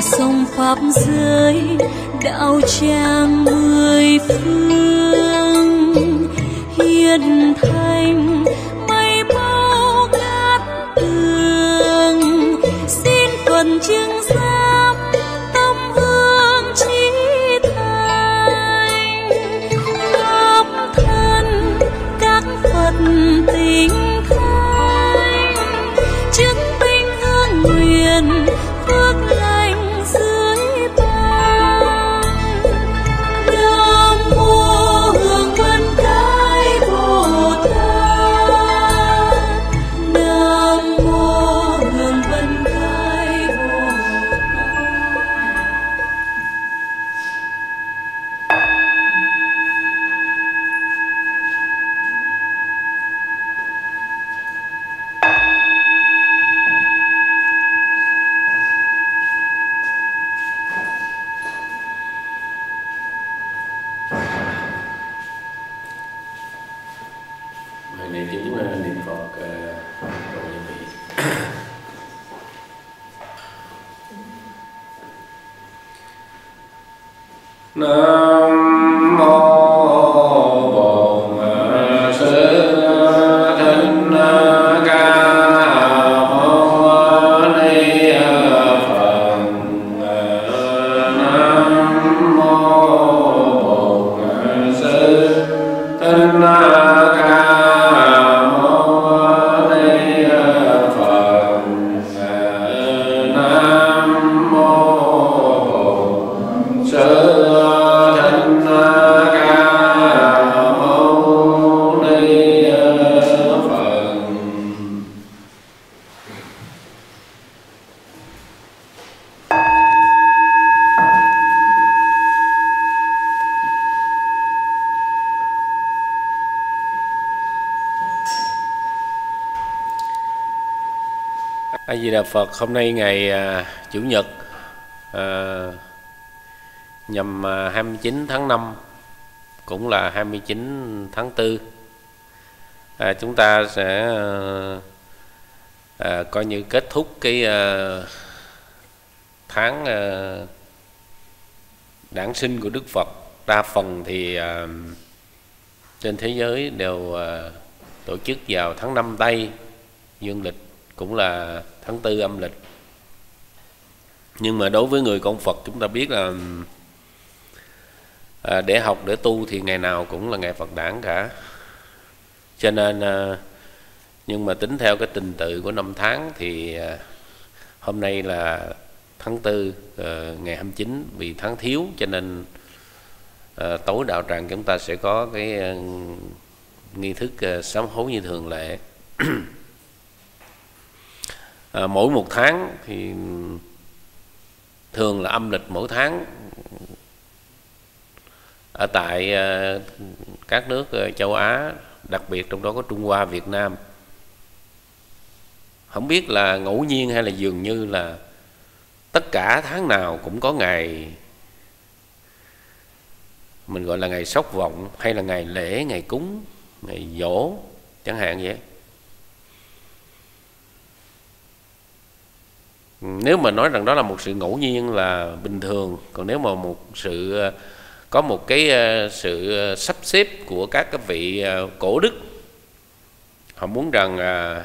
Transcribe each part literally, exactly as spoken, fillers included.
sông pháp giới đạo tràng mười phương, hiền thành mây bao ngát tường, xin phần chứng giám tâm hương trí thành, pháp thân các Phật tình thánh, chứng minh hương nguyện phước lành dưới ban. Nam mô Hương Vân Cái Bồ Tát, Nam mô Hương Vân Cái Bồ Hồi này chúng niệm Phật cầu nhân vị. Nam mô Bổn Sư Thích Ca Mâu Ni Phật. Nam mô Bổn Sư Thích Ca A Di Đà Phật. Hôm nay ngày à, Chủ nhật à, nhằm à, hai mươi chín tháng năm, cũng là hai mươi chín tháng tư, à, chúng ta sẽ à, à, coi như kết thúc cái à, tháng à, đản sinh của Đức Phật. Đa phần thì à, trên thế giới đều à, tổ chức vào tháng năm Tây dương lịch, cũng là tháng tư âm lịch. Nhưng mà đối với người con Phật, chúng ta biết là à, để học để tu thì ngày nào cũng là ngày Phật đản cả. Cho nên à, nhưng mà tính theo cái trình tự của năm tháng thì à, hôm nay là tháng tư à, ngày hai mươi chín, vì tháng thiếu cho nên à, tối đạo tràng chúng ta sẽ có cái à, nghi thức à, sám hối như thường lệ. À, mỗi một tháng thì thường là âm lịch mỗi tháng ở tại à, các nước à, châu Á, đặc biệt trong đó có Trung Hoa, Việt Nam. Không biết là ngẫu nhiên hay là dường như là tất cả tháng nào cũng có ngày mình gọi là ngày sốc vọng, hay là ngày lễ, ngày cúng, ngày dỗ chẳng hạn vậy. Nếu mà nói rằng đó là một sự ngẫu nhiên là bình thường, còn nếu mà một sự có một cái sự sắp xếp của các cái vị cổ đức, họ muốn rằng à,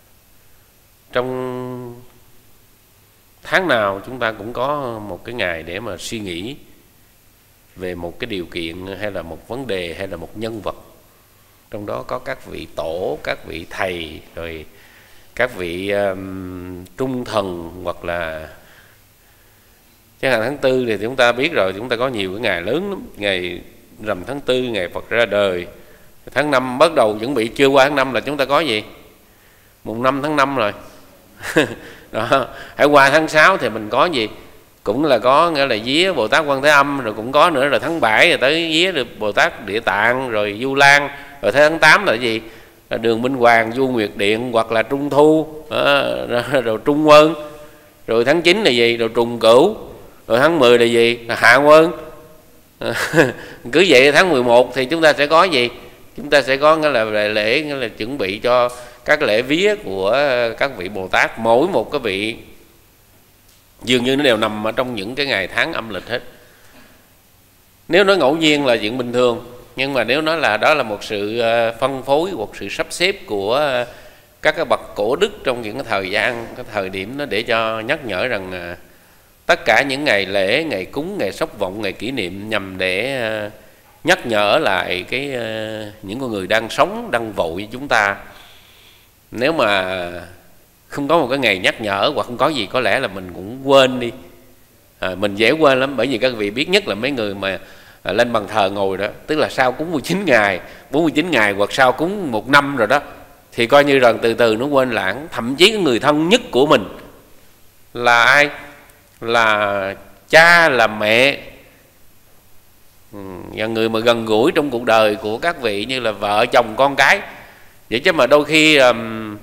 trong tháng nào chúng ta cũng có một cái ngày để mà suy nghĩ về một cái điều kiện hay là một vấn đề hay là một nhân vật. Trong đó có các vị tổ, các vị thầy, rồi các vị um, trung thần, hoặc là chẳng hạn tháng tư thì chúng ta biết rồi, chúng ta có nhiều cái ngày lớn lắm. Ngày rằm tháng tư, ngày Phật ra đời. Tháng năm bắt đầu chuẩn bị, chưa qua tháng năm là chúng ta có gì? Mùng năm tháng năm rồi. Đó. Hãy qua tháng sáu thì mình có gì? Cũng là có nghĩa là vía Bồ Tát Quan Thế Âm, rồi cũng có nữa, rồi tháng bảy rồi tới vía được Bồ Tát Địa Tạng, rồi Du Lan, rồi tới tháng tám là gì? Là Đường Minh Hoàng, Du Nguyệt Điện, hoặc là Trung Thu, đó, rồi Trung Quân, rồi tháng chín là gì? Rồi Trùng Cửu, rồi tháng mười là gì? Là Hạ Quân. Cứ vậy tháng mười một thì chúng ta sẽ có gì? Chúng ta sẽ có nghĩa là lễ, nghĩa là chuẩn bị cho các lễ vía của các vị Bồ Tát. Mỗi một cái vị dường như nó đều nằm ở trong những cái ngày tháng âm lịch hết. Nếu nói ngẫu nhiên là chuyện bình thường, nhưng mà nếu nói là đó là một sự phân phối, một sự sắp xếp của các cái bậc cổ đức trong những cái thời gian, cái thời điểm đó, để cho nhắc nhở rằng tất cả những ngày lễ, ngày cúng, ngày sốc vọng, ngày kỷ niệm nhằm để nhắc nhở lại cái những con người đang sống, đang vội với chúng ta. Nếu mà không có một cái ngày nhắc nhở hoặc không có gì, có lẽ là mình cũng quên đi. À, mình dễ quên lắm, bởi vì các vị biết nhất là mấy người mà à, lên bàn thờ ngồi đó, tức là sau cúng mười chín ngày, bốn mươi chín ngày hoặc sau cúng một năm rồi đó, thì coi như rằng từ từ nó quên lãng. Thậm chí cái người thân nhất của mình là ai? Là cha, là mẹ, ừ, và người mà gần gũi trong cuộc đời của các vị như là vợ, chồng, con cái. Vậy chứ mà đôi khi um,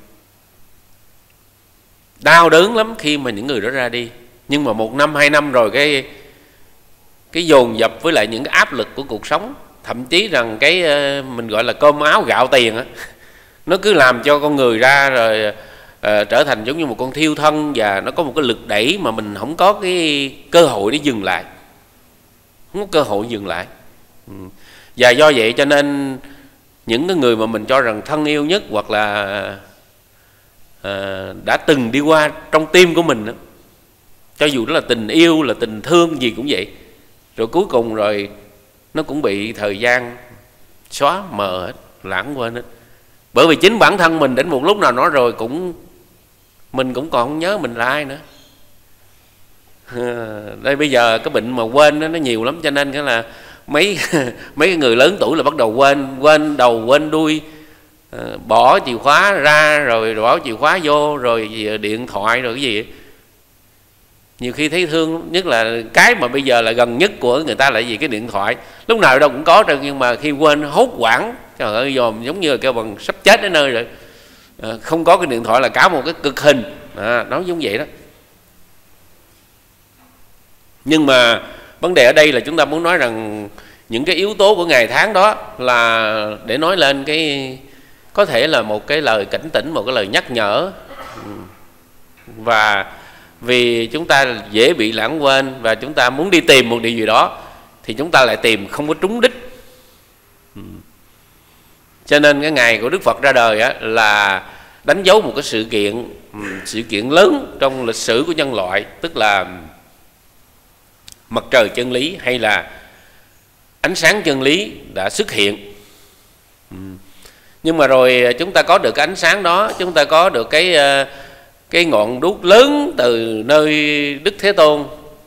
đau đớn lắm khi mà những người đó ra đi. Nhưng mà một năm, hai năm rồi cái cái dồn dập với lại những cái áp lực của cuộc sống, thậm chí rằng cái mình gọi là cơm áo gạo tiền á, nó cứ làm cho con người ra rồi uh, trở thành giống như một con thiêu thân, và nó có một cái lực đẩy mà mình không có cái cơ hội để dừng lại, không có cơ hội dừng lại. Ừ. Và do vậy cho nên những cái người mà mình cho rằng thân yêu nhất hoặc là uh, đã từng đi qua trong tim của mình đó, cho dù đó là tình yêu, là tình thương gì cũng vậy, rồi cuối cùng rồi nó cũng bị thời gian xóa mờ hết, lãng quên hết. Bởi vì chính bản thân mình đến một lúc nào đó rồi cũng mình cũng còn không nhớ mình là ai nữa. Đây bây giờ cái bệnh mà quên đó, nó nhiều lắm, cho nên cái là mấy mấy cái người lớn tuổi là bắt đầu quên, quên đầu quên đuôi, bỏ chìa khóa ra rồi bỏ chìa khóa vô, rồi điện thoại rồi cái gì. Nhiều khi thấy thương, nhất là cái mà bây giờ là gần nhất của người ta là gì? Cái điện thoại. Lúc nào đâu cũng có, nhưng mà khi quên hốt hoảng, trời ơi, dòm giống như là kêu bằng sắp chết đến nơi rồi. À, không có cái điện thoại là cả một cái cực hình. À, nó giống vậy đó. Nhưng mà vấn đề ở đây là chúng ta muốn nói rằng những cái yếu tố của ngày tháng đó là để nói lên cái, có thể là một cái lời cảnh tỉnh, một cái lời nhắc nhở. Và vì chúng ta dễ bị lãng quên, và chúng ta muốn đi tìm một điều gì đó thì chúng ta lại tìm không có trúng đích. Cho nên cái ngày của Đức Phật ra đời á, là đánh dấu một cái sự kiện, sự kiện lớn trong lịch sử của nhân loại, tức là mặt trời chân lý hay là ánh sáng chân lý đã xuất hiện. Nhưng mà rồi chúng ta có được cái ánh sáng đó, chúng ta có được cái cái ngọn đuốc lớn từ nơi Đức Thế Tôn,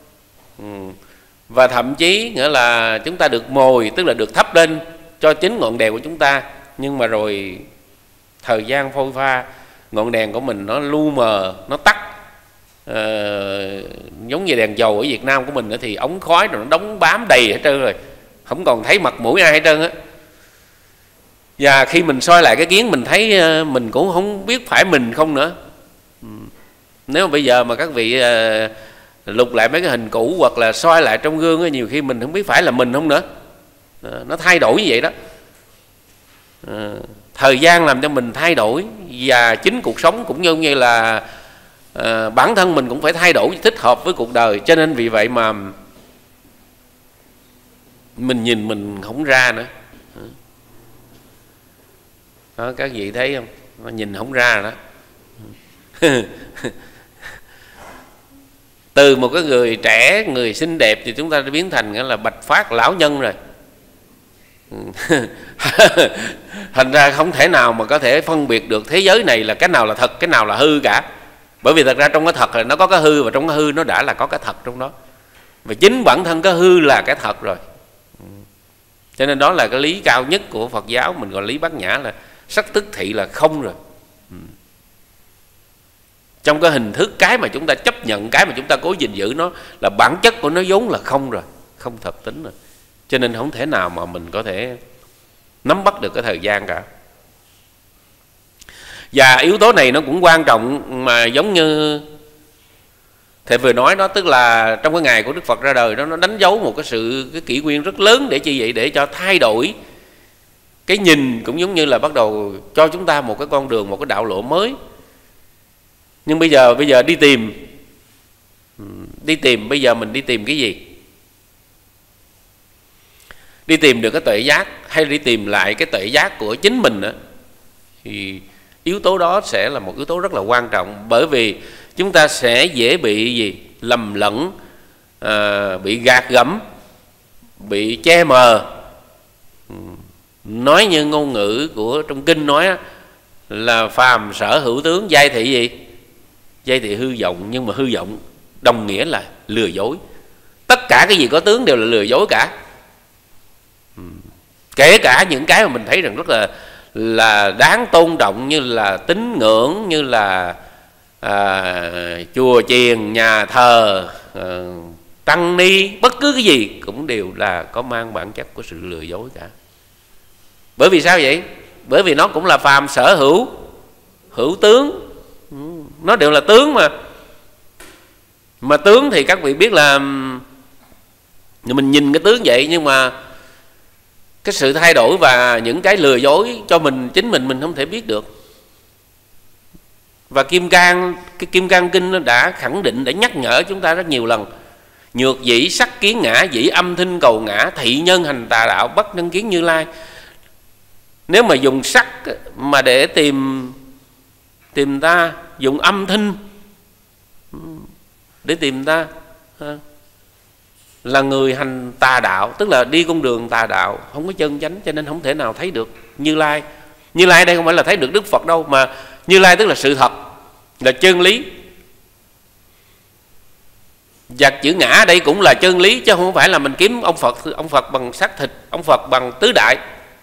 và thậm chí nghĩa là chúng ta được mồi, tức là được thắp lên cho chính ngọn đèn của chúng ta. Nhưng mà rồi thời gian phôi pha, ngọn đèn của mình nó lu mờ, nó tắt. à, Giống như đèn dầu ở Việt Nam của mình nữa, thì ống khói rồi nó đóng bám đầy hết trơn rồi, không còn thấy mặt mũi ai hết trơn á. Và khi mình soi lại cái kiến, mình thấy mình cũng không biết phải mình không nữa. Nếu mà bây giờ mà các vị uh, lục lại mấy cái hình cũ hoặc là soi lại trong gương ấy, nhiều khi mình không biết phải là mình không nữa. uh, Nó thay đổi như vậy đó. uh, Thời gian làm cho mình thay đổi, và chính cuộc sống cũng như, như là uh, bản thân mình cũng phải thay đổi thích hợp với cuộc đời. Cho nên vì vậy mà mình nhìn mình không ra nữa. Đó, các vị thấy không? Nó nhìn không ra rồi đó. Từ một cái người trẻ, người xinh đẹp thì chúng ta đã biến thành là bạch phát lão nhân rồi. Thành ra không thể nào mà có thể phân biệt được thế giới này là cái nào là thật, cái nào là hư cả. Bởi vì thật ra trong cái thật là nó có cái hư, và trong cái hư nó đã là có cái thật trong đó. Và chính bản thân cái hư là cái thật rồi. Cho nên đó là cái lý cao nhất của Phật giáo, mình gọi lý Bát Nhã là sắc tức thị là không rồi. Trong cái hình thức, cái mà chúng ta chấp nhận, cái mà chúng ta cố gìn giữ, nó là bản chất của nó vốn là không rồi, không thật tính rồi. Cho nên không thể nào mà mình có thể nắm bắt được cái thời gian cả. Và yếu tố này nó cũng quan trọng, mà giống như thầy vừa nói đó, tức là trong cái ngày của Đức Phật ra đời đó, nó đánh dấu một cái sự cái kỷ nguyên rất lớn. Để chi vậy? Để cho thay đổi cái nhìn, cũng giống như là bắt đầu cho chúng ta một cái con đường, một cái đạo lộ mới. Nhưng bây giờ bây giờ đi tìm Đi tìm, bây giờ mình đi tìm cái gì? Đi tìm được cái tuệ giác hay đi tìm lại cái tuệ giác của chính mình đó, thì yếu tố đó sẽ là một yếu tố rất là quan trọng. Bởi vì chúng ta sẽ dễ bị gì? Lầm lẫn, à, bị gạt gẫm, bị che mờ. Nói như ngôn ngữ của trong kinh nói á, là phàm sở hữu tướng, giai thị gì? Giai thị hư vọng. Nhưng mà hư vọng đồng nghĩa là lừa dối. Tất cả cái gì có tướng đều là lừa dối cả. Kể cả những cái mà mình thấy rằng rất là là đáng tôn trọng, như là tín ngưỡng, như là à, chùa chiền, nhà thờ, à, tăng ni, bất cứ cái gì cũng đều là có mang bản chất của sự lừa dối cả. Bởi vì sao vậy? Bởi vì nó cũng là phàm sở hữu hữu tướng, nó đều là tướng mà. Mà tướng thì các vị biết là mình nhìn cái tướng vậy, nhưng mà cái sự thay đổi và những cái lừa dối cho mình, chính mình mình không thể biết được. Và Kim Cang, cái Kim Cang Kinh nó đã khẳng định, đã nhắc nhở chúng ta rất nhiều lần. Nhược dĩ sắc kiến ngã, dĩ âm thinh cầu ngã, thị nhân hành tà đạo, bất nhân kiến Như Lai. Nếu mà dùng sắc mà để tìm tìm ta, dùng âm thanh để tìm ta, là người hành tà đạo, tức là đi con đường tà đạo, không có chân chánh, cho nên không thể nào thấy được Như Lai. Như Lai đây không phải là thấy được Đức Phật đâu, mà Như Lai tức là sự thật, là chân lý. Và chữ ngã đây cũng là chân lý, chứ không phải là mình kiếm ông Phật, ông Phật bằng xác thịt, ông Phật bằng tứ đại.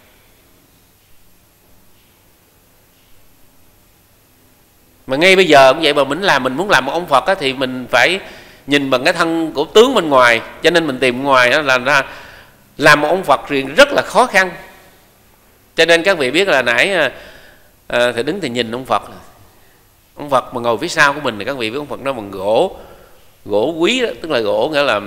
Mà ngay bây giờ cũng vậy, mà mình làm mình muốn làm một ông Phật á, thì mình phải nhìn bằng cái thân của tướng bên ngoài. Cho nên mình tìm ngoài đó là ra làm một ông Phật thì rất là khó khăn. Cho nên các vị biết là nãy à, thì đứng thì nhìn ông Phật, ông Phật mà ngồi phía sau của mình thì các vị biết ông Phật nó bằng gỗ, gỗ quý đó, tức là gỗ nghĩa là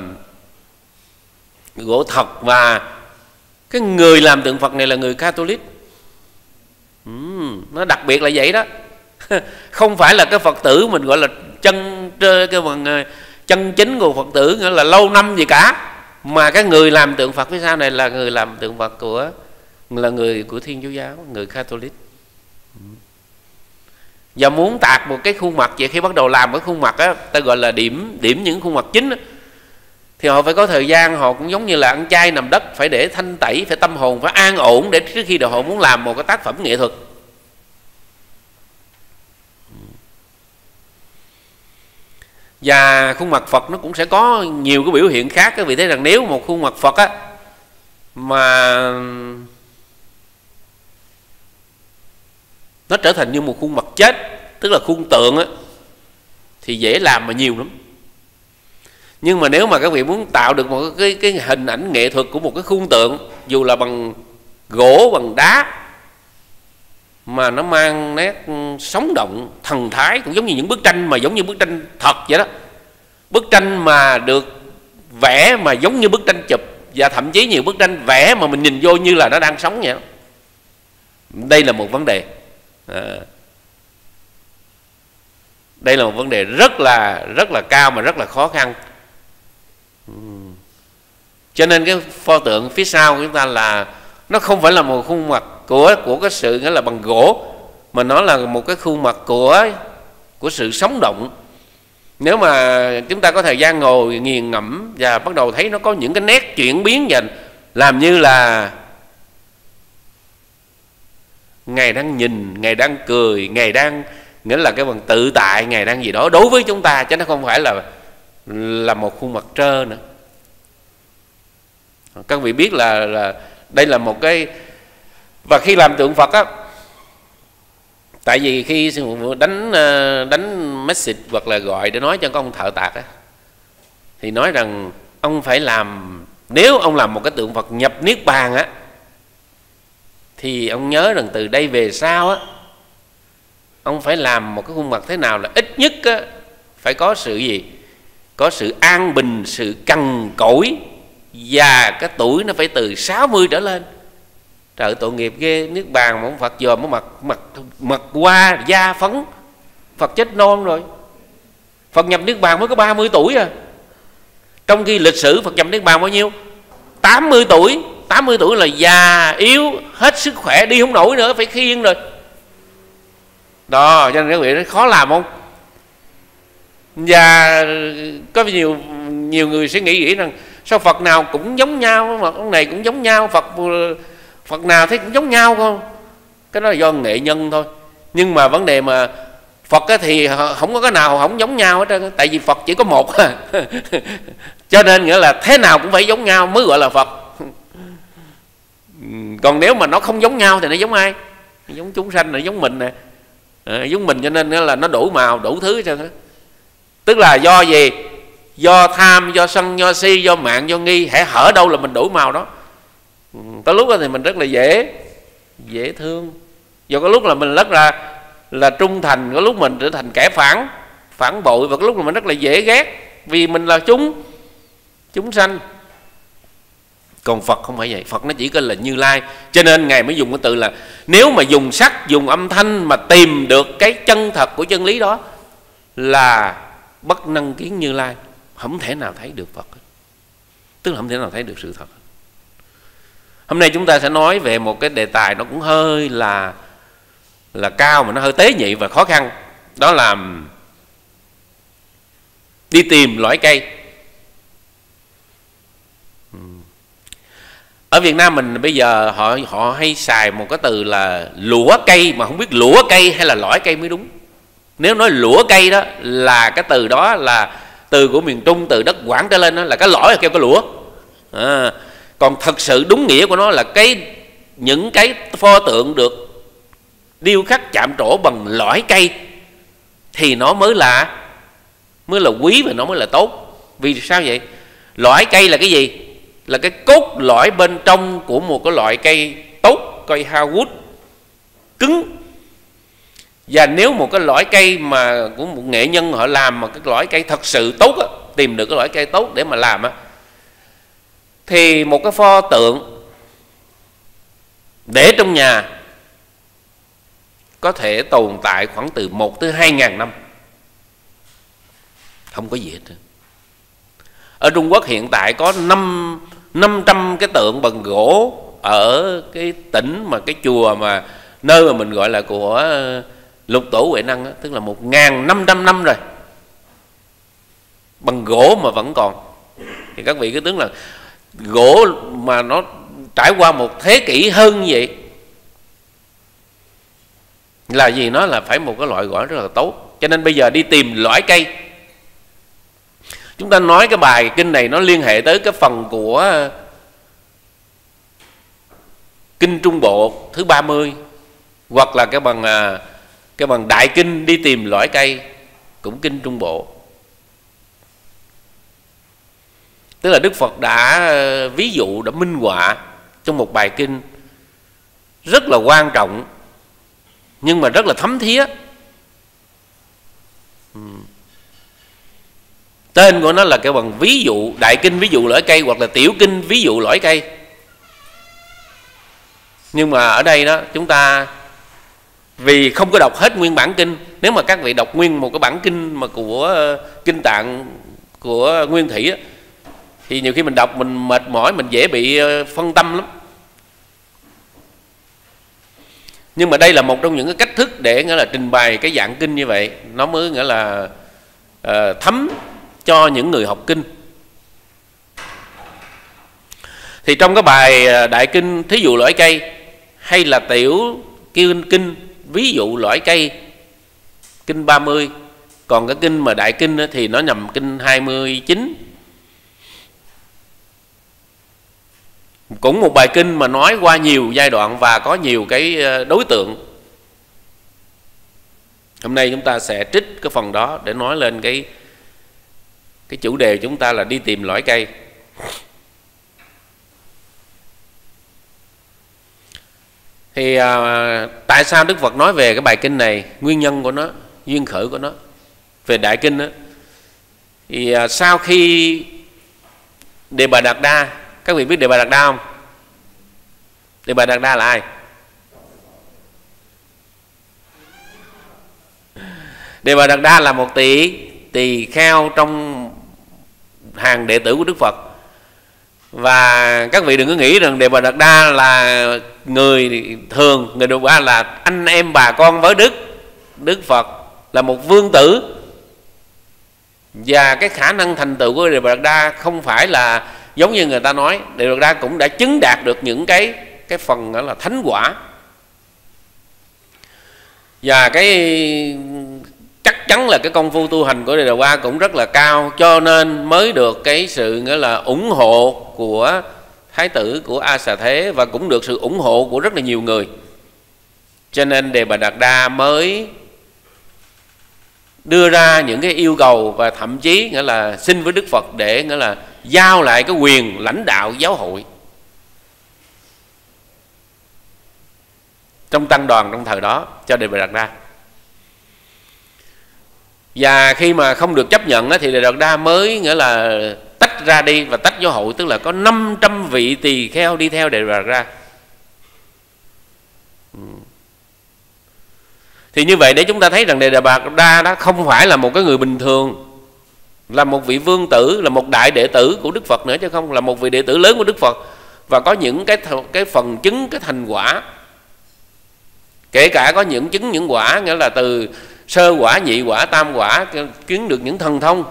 gỗ thật. Và cái người làm tượng Phật này là người Catholic. ừ, Nó đặc biệt là vậy đó. Không phải là cái Phật tử mình gọi là chân cái bằng chân chính của Phật tử, nghĩa là lâu năm gì cả, mà cái người làm tượng Phật phía sau này là người làm tượng Phật của là người của Thiên Chúa giáo, người Catholic. Và muốn tạc một cái khuôn mặt vậy, khi bắt đầu làm cái khuôn mặt á, ta gọi là điểm điểm những khuôn mặt chính á, thì họ phải có thời gian, họ cũng giống như là ăn chay nằm đất, phải để thanh tẩy, phải tâm hồn phải an ổn để trước khi họ muốn làm một cái tác phẩm nghệ thuật. Và khuôn mặt Phật nó cũng sẽ có nhiều cái biểu hiện khác. Các vị thấy rằng nếu một khuôn mặt Phật á mà nó trở thành như một khuôn mặt chết, tức là khuôn tượng á, thì dễ làm mà nhiều lắm. Nhưng mà nếu mà các vị muốn tạo được một cái, cái hình ảnh nghệ thuật của một cái khuôn tượng, dù là bằng gỗ, bằng đá, mà nó mang nét sống động, thần thái, cũng giống như những bức tranh mà giống như bức tranh thật vậy đó. Bức tranh mà được vẽ mà giống như bức tranh chụp, và thậm chí nhiều bức tranh vẽ mà mình nhìn vô như là nó đang sống vậy đó. Đây là một vấn đề à, đây là một vấn đề rất là rất là cao mà rất là khó khăn. Cho nên cái pho tượng phía sau của chúng ta là nó không phải là một khuôn mặt của của cái sự nghĩa là bằng gỗ, mà nó là một cái khuôn mặt của của sự sống động. Nếu mà chúng ta có thời gian ngồi nghiền ngẫm và bắt đầu thấy nó có những cái nét chuyển biến dần, làm như là Ngài đang nhìn, Ngài đang cười, Ngài đang nghĩa là cái bằng tự tại, Ngài đang gì đó đối với chúng ta, chứ nó không phải là là một khuôn mặt trơ nữa. Các vị biết là, là đây là một cái. Và khi làm tượng Phật á, tại vì khi đánh đánh message hoặc là gọi để nói cho con thợ tạc á, thì nói rằng ông phải làm, nếu ông làm một cái tượng Phật nhập niết bàn á, thì ông nhớ rằng từ đây về sau á, ông phải làm một cái khuôn mặt thế nào là ít nhất á, phải có sự gì, có sự an bình, sự cằn cỗi, và cái tuổi nó phải từ sáu mươi trở lên. Trời, tội nghiệp ghê, niết bàn mà ông Phật dòm nó mặt mặt mặt qua da phấn, Phật chết non rồi. Phật nhập niết bàn mới có ba mươi tuổi à. Trong khi lịch sử Phật nhập Niết Bàn bao nhiêu? tám mươi tuổi. Tám mươi tuổi là già yếu hết sức khỏe, đi không nổi nữa, phải khiêng rồi đó. Cho nên các vị nói khó làm không? Và có nhiều nhiều người sẽ nghĩ nghĩ rằng sao Phật nào cũng giống nhau, mà ông này cũng giống nhau, Phật Phật nào thấy cũng giống nhau không? Cái đó là do nghệ nhân thôi. Nhưng mà vấn đề mà Phật thì không có cái nào không giống nhau hết trơn, tại vì Phật chỉ có một. Cho nên nghĩa là thế nào cũng phải giống nhau mới gọi là Phật. Còn nếu mà nó không giống nhau thì nó giống ai? Giống chúng sanh, nó giống mình nè. À, giống mình cho nên là nó đủ màu, đủ thứ cho hết. Tức là do gì? Do tham, do sân, do si, do mạng, do nghi. Hễ hở đâu là mình đủ màu đó. Có lúc đó thì mình rất là dễ dễ thương. Do có lúc là mình rất là là trung thành, có lúc mình trở thành kẻ phản phản bội, và có lúc là mình rất là dễ ghét vì mình là chúng chúng sanh. Còn Phật không phải vậy. Phật nó chỉ có là Như Lai. Cho nên Ngài mới dùng cái từ là nếu mà dùng sắc, dùng âm thanh mà tìm được cái chân thật của chân lý đó là bất năng kiến Như Lai. Không thể nào thấy được Phật. Tức là không thể nào thấy được sự thật. Hôm nay chúng ta sẽ nói về một cái đề tài nó cũng hơi là là cao, mà nó hơi tế nhị và khó khăn. Đó là đi tìm lõi cây. Ở Việt Nam mình bây giờ họ họ hay xài một cái từ là lũa cây, mà không biết lũa cây hay là lõi cây mới đúng. Nếu nói lũa cây đó là cái từ đó là từ của miền Trung, từ đất Quảng trở lên đó, là cái lõi là kêu cái lũa. À, còn thật sự đúng nghĩa của nó là cái những cái pho tượng được điêu khắc chạm trổ bằng lõi cây thì nó mới là mới là quý và nó mới là tốt. Vì sao vậy? Lõi cây là cái gì? Là cái cốt lõi bên trong của một cái loại cây tốt, cây hardwood cứng. Và nếu một cái lõi cây mà của một nghệ nhân họ làm mà cái lõi cây thật sự tốt á, tìm được cái lõi cây tốt để mà làm á, thì một cái pho tượng để trong nhà có thể tồn tại khoảng từ một tới hai ngàn năm, không có gì hết. Ở Trung Quốc hiện tại có năm năm trăm cái tượng bằng gỗ ở cái tỉnh mà cái chùa mà nơi mà mình gọi là của Lục Tổ Huệ Năng đó, tức là một ngàn năm trăm năm rồi, bằng gỗ mà vẫn còn. Thì các vị cứ tưởng là gỗ mà nó trải qua một thế kỷ hơn như vậy là gì? Nó là phải một cái loại gỗ rất là tốt. Cho nên bây giờ đi tìm lõi cây. Chúng ta nói cái bài kinh này nó liên hệ tới cái phần của kinh Trung Bộ thứ ba mươi, hoặc là cái bằng cái bằng Đại Kinh đi tìm lõi cây, cũng kinh Trung Bộ. Tức là Đức Phật đã ví dụ, đã minh họa trong một bài kinh rất là quan trọng nhưng mà rất là thấm thía. Tên của nó là cái bằng ví dụ, Đại Kinh ví dụ lõi cây, hoặc là Tiểu Kinh ví dụ lõi cây. Nhưng mà ở đây đó chúng ta vì không có đọc hết nguyên bản kinh. Nếu mà các vị đọc nguyên một cái bản kinh mà của uh, kinh Tạng của Nguyên Thủy á, thì nhiều khi mình đọc mình mệt mỏi, mình dễ bị uh, phân tâm lắm. Nhưng mà đây là một trong những cái cách thức để nghĩa là trình bày cái dạng kinh như vậy, nó mới nghĩa là uh, thấm cho những người học kinh. Thì trong cái bài Đại Kinh thí dụ lõi cây, hay là Tiểu Kinh, kinh ví dụ lõi cây, kinh ba mươi. Còn cái kinh mà Đại Kinh thì nó nằm kinh hai mươi chín. Cũng một bài kinh mà nói qua nhiều giai đoạn và có nhiều cái đối tượng. Hôm nay chúng ta sẽ trích cái phần đó để nói lên cái cái chủ đề chúng ta là đi tìm lõi cây. Thì à, tại sao Đức Phật nói về cái bài kinh này, nguyên nhân của nó, duyên khởi của nó về Đại Kinh đó, thì à, sau khi Đề Bà Đạt Đa, các vị biết Đề Bà Đạt Đa không? Đề Bà Đạt Đa là ai? Đề Bà Đạt Đa là một tỷ tỳ kheo trong hàng đệ tử của Đức Phật. Và các vị đừng có nghĩ rằng Đề Bà Đạt Đa là người thường, người Đề Bà là anh em bà con với Đức. Đức Phật là một vương tử, và cái khả năng thành tựu của Đề Bà Đạt Đa không phải là giống như người ta nói. Đề Bà Đạt Đa cũng đã chứng đạt được những cái cái phần đó là thánh quả, và cái chắc chắn là cái công phu tu hành của Đề Bà Đạt Đa cũng rất là cao, cho nên mới được cái sự nghĩa là ủng hộ của thái tử của A Xà Thế, và cũng được sự ủng hộ của rất là nhiều người. Cho nên Đề Bà Đạt Đa mới đưa ra những cái yêu cầu, và thậm chí nghĩa là xin với Đức Phật để nghĩa là giao lại cái quyền lãnh đạo giáo hội trong tăng đoàn trong thời đó cho Đề Bà Đạt Đa. Và khi mà không được chấp nhận thì Đề Bà Đạt Đa mới nghĩa là tách ra đi và tách giáo hội, tức là có năm trăm vị tỳ kheo đi theo Đề Bà Đạt Đa. Thì như vậy để chúng ta thấy rằng Đề Bà Đạt Đa đó không phải là một cái người bình thường, là một vị vương tử, là một đại đệ tử của Đức Phật nữa, chứ không là một vị đệ tử lớn của Đức Phật, và có những cái cái phần chứng cái thành quả, kể cả có những chứng những quả nghĩa là từ sơ quả, nhị quả, tam quả, chứng được những thần thông.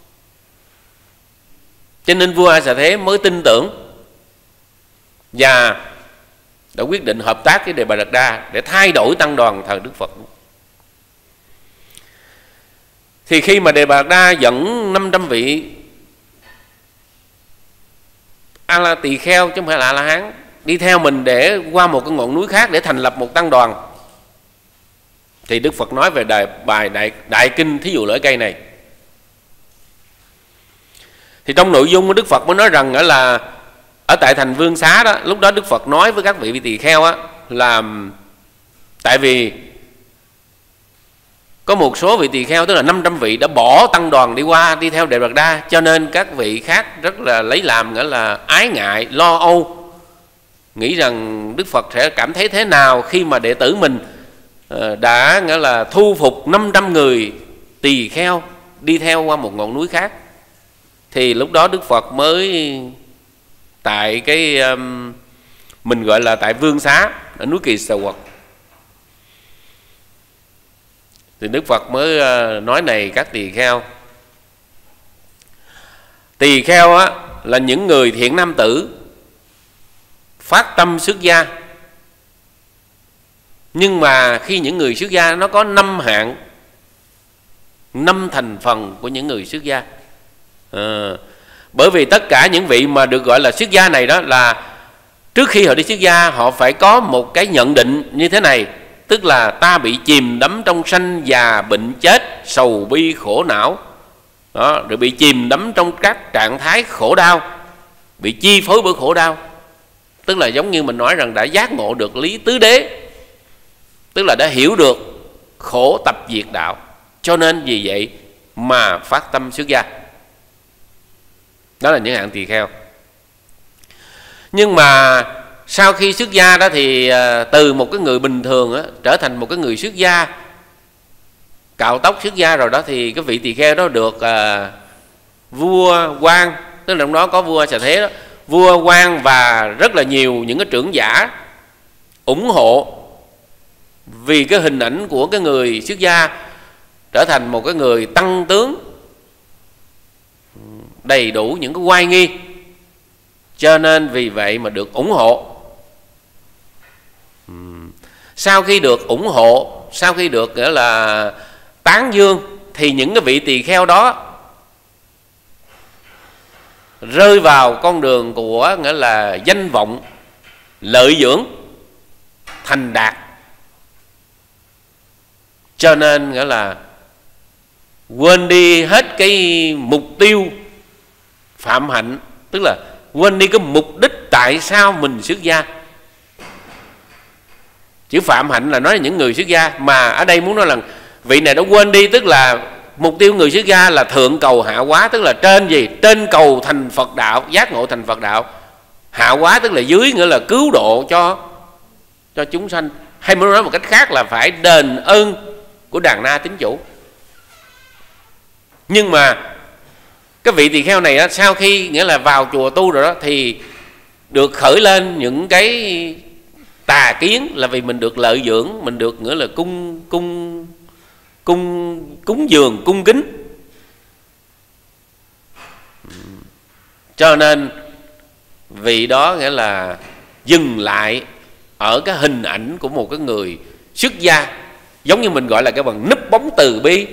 Cho nên vua A Xà Thế mới tin tưởng và đã quyết định hợp tác với Đề Bà Đạt Đa để thay đổi tăng đoàn thời Đức Phật. Thì khi mà Đề Bà Đạt Đa dẫn năm trăm vị A La tỳ kheo, chứ không phải là A La Hán, đi theo mình để qua một cái ngọn núi khác để thành lập một tăng đoàn, thì Đức Phật nói về đại, bài đại, đại kinh thí dụ lưỡi cây này. Thì trong nội dung của Đức Phật mới nói rằng là ở tại thành Vương Xá đó, lúc đó Đức Phật nói với các vị tỳ kheo á, là tại vì có một số vị tỳ kheo, tức là năm trăm vị đã bỏ tăng đoàn đi qua đi theo Đề Bà Đạt Đa, cho nên các vị khác rất là lấy làm nghĩa là ái ngại, lo âu, nghĩ rằng Đức Phật sẽ cảm thấy thế nào khi mà đệ tử mình đã nghĩa là thu phục năm trăm người tỳ kheo đi theo qua một ngọn núi khác. Thì lúc đó Đức Phật mới tại cái um, mình gọi là tại Vương Xá ở núi Kỳ Xà Quật, thì Đức Phật mới uh, nói này các tỳ kheo, tỳ kheo á là những người thiện nam tử phát tâm xuất gia. Nhưng mà khi những người xuất gia nó có năm hạng, năm thành phần của những người xuất gia. À, bởi vì tất cả những vị mà được gọi là xuất gia này đó là trước khi họ đi xuất gia họ phải có một cái nhận định như thế này, tức là ta bị chìm đắm trong sanh già bệnh chết, sầu bi khổ não đó, rồi bị chìm đắm trong các trạng thái khổ đau, bị chi phối bởi khổ đau, tức là giống như mình nói rằng đã giác ngộ được lý tứ đế, tức là đã hiểu được khổ tập diệt đạo. Cho nên vì vậy mà phát tâm xuất gia. Đó là những hạng tỳ kheo. Nhưng mà sau khi xuất gia đó thì từ một cái người bình thường á, trở thành một cái người xuất gia, cạo tóc xuất gia rồi đó, thì cái vị tỳ kheo đó được à, vua quan, tức là trong đó có vua Xà Thế đó, vua quan và rất là nhiều những cái trưởng giả ủng hộ, vì cái hình ảnh của cái người xuất gia trở thành một cái người tăng tướng đầy đủ những cái oai nghi, cho nên vì vậy mà được ủng hộ. Sau khi được ủng hộ, sau khi được nghĩa là tán dương, thì những cái vị tỳ kheo đó rơi vào con đường của nghĩa là danh vọng, lợi dưỡng, thành đạt. Cho nên nghĩa là quên đi hết cái mục tiêu phạm hạnh, tức là quên đi cái mục đích tại sao mình xuất gia. Chữ phạm hạnh là nói là những người xuất gia, mà ở đây muốn nói là vị này đã quên đi, tức là mục tiêu người xuất gia là thượng cầu hạ hóa, tức là trên gì? Trên cầu thành Phật đạo, giác ngộ thành Phật đạo. Hạ hóa tức là dưới, nghĩa là cứu độ cho cho chúng sanh, hay muốn nói một cách khác là phải đền ơn của đàn na tín chủ. Nhưng mà Cái vị tỳ kheo này á, sau khi nghĩa là vào chùa tu rồi đó thì được khởi lên những cái tà kiến, là vì mình được lợi dưỡng, mình được nghĩa là cung cung cung cúng dường, cung kính, cho nên vị đó nghĩa là dừng lại ở cái hình ảnh của một cái người xuất gia, giống như mình gọi là cái bằng núp bóng từ bi,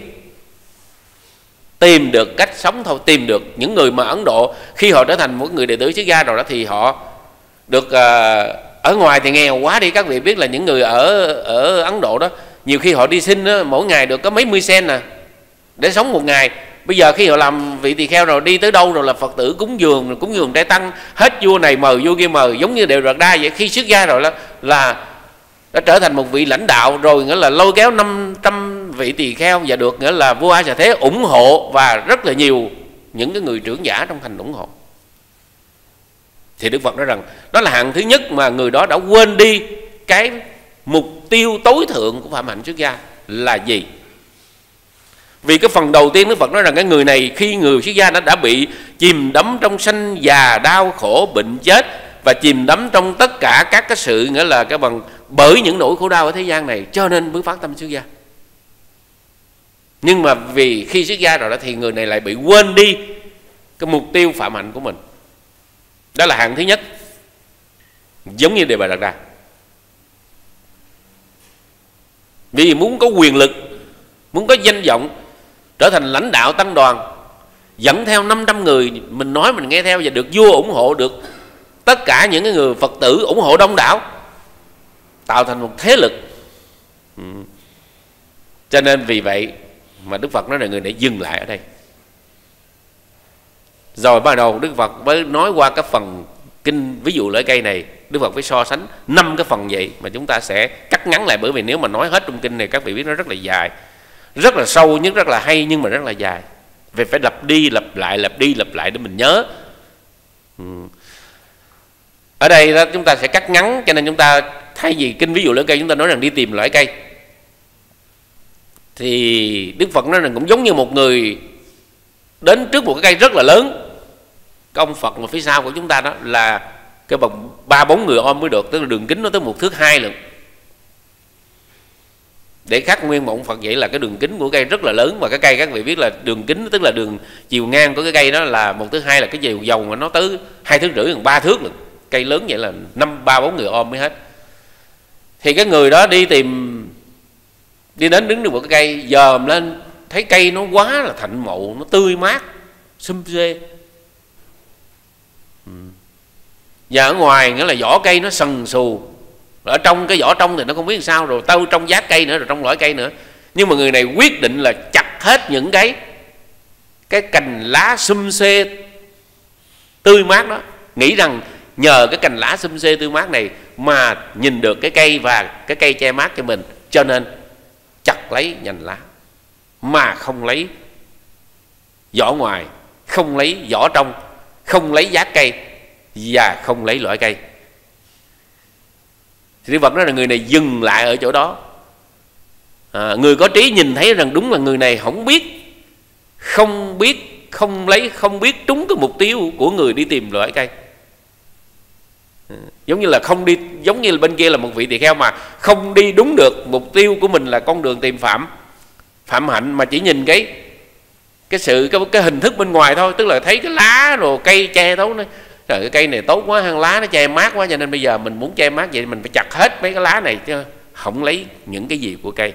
tìm được cách sống thôi. Tìm được những người mà Ấn Độ khi họ trở thành một người đệ tử xuất gia rồi đó thì họ được uh, ở ngoài thì nghèo quá đi. Các vị biết là những người ở ở Ấn Độ đó nhiều khi họ đi xin đó, mỗi ngày được có mấy mươi sen nè để sống một ngày. Bây giờ khi họ làm vị tỳ kheo rồi đi tới đâu rồi là Phật tử cúng dường, rồi cúng dường trai tăng, hết vua này mời vua kia mời, giống như Đều Đạt Đa vậy. Khi xuất gia rồi là, là đã trở thành một vị lãnh đạo rồi, nghĩa là lôi kéo năm trăm vị tỳ kheo và được nghĩa là vua A Xà Thế ủng hộ, và rất là nhiều những cái người trưởng giả trong thành ủng hộ. Thì Đức Phật nói rằng đó là hạng thứ nhất mà người đó đã quên đi cái mục tiêu tối thượng của phạm hạnh xuất gia là gì. Vì cái phần đầu tiên Đức Phật nói rằng cái người này khi người xuất gia đã, đã bị chìm đắm trong sanh già đau khổ bệnh chết, và chìm đắm trong tất cả các cái sự nghĩa là cái bằng bởi những nỗi khổ đau ở thế gian này, cho nên mới phát tâm xuất gia. Nhưng mà vì khi xuất gia rồi đó thì người này lại bị quên đi cái mục tiêu phạm hạnh của mình. Đó là hạng thứ nhất, giống như Đề Bà Đạt Đa. Vì muốn có quyền lực, muốn có danh vọng, trở thành lãnh đạo tăng đoàn, dẫn theo năm trăm người mình nói mình nghe theo, và được vua ủng hộ, được tất cả những cái người Phật tử ủng hộ đông đảo, tạo thành một thế lực. ừ. Cho nên vì vậy mà Đức Phật nói là người này dừng lại ở đây. Rồi bắt đầu Đức Phật mới nói qua cái phần kinh ví dụ lợi cây này, Đức Phật phải so sánh năm cái phần vậy mà chúng ta sẽ cắt ngắn lại, bởi vì nếu mà nói hết trong kinh này các vị biết nó rất là dài, rất là sâu, nhưng rất là hay, nhưng mà rất là dài. Vì phải lặp đi lặp lại, lặp đi lặp lại để mình nhớ. ừ. Ở đây đó chúng ta sẽ cắt ngắn, cho nên chúng ta thay vì kinh ví dụ lợi cây chúng ta nói rằng đi tìm loại cây, thì Đức Phật nói rằng cũng giống như một người đến trước một cái cây rất là lớn. Cái ông Phật mà phía sau của chúng ta đó là cái bằng ba bốn người ôm mới được, tức là đường kính nó tới một thước hai lần. Để khắc nguyên một ông Phật vậy là cái đường kính của cây rất là lớn, và cái cây các vị biết là đường kính tức là đường chiều ngang của cái cây đó là một thước hai, là cái chiều dầu mà nó tới hai thước rưỡi gần ba thước lần. Cây lớn vậy là năm ba bốn người ôm mới hết. Thì cái người đó đi tìm, đi đến đứng được một cái cây, dòm lên thấy cây nó quá là thạnh mậu, nó tươi mát, xum xê. Và ở ngoài nghĩa là vỏ cây nó sần sù, ở trong cái vỏ trong thì nó không biết làm sao, rồi tâu trong giác cây nữa, rồi trong lõi cây nữa. Nhưng mà người này quyết định là chặt hết những cái cái cành lá xum xê tươi mát đó, nghĩ rằng nhờ cái cành lá xum xê tươi mát này mà nhìn được cái cây và cái cây che mát cho mình, cho nên chặt lấy nhành lá mà không lấy vỏ ngoài, không lấy vỏ trong, không lấy giác cây và không lấy lõi cây. Thì Đức Phật nói là người này dừng lại ở chỗ đó. à, Người có trí nhìn thấy rằng đúng là người này không biết, không biết, không lấy, không biết trúng cái mục tiêu của người đi tìm lõi cây. à, Giống như là không đi, giống như là bên kia là một vị tỳ kheo mà không đi đúng được mục tiêu của mình là con đường tìm phạm phạm hạnh, mà chỉ nhìn cái cái sự cái, cái hình thức bên ngoài thôi, tức là thấy cái lá rồi cây che thấu nó, trời cái cây này tốt quá, hang lá nó che mát quá, cho nên bây giờ mình muốn che mát vậy mình phải chặt hết mấy cái lá này chứ không lấy những cái gì của cây.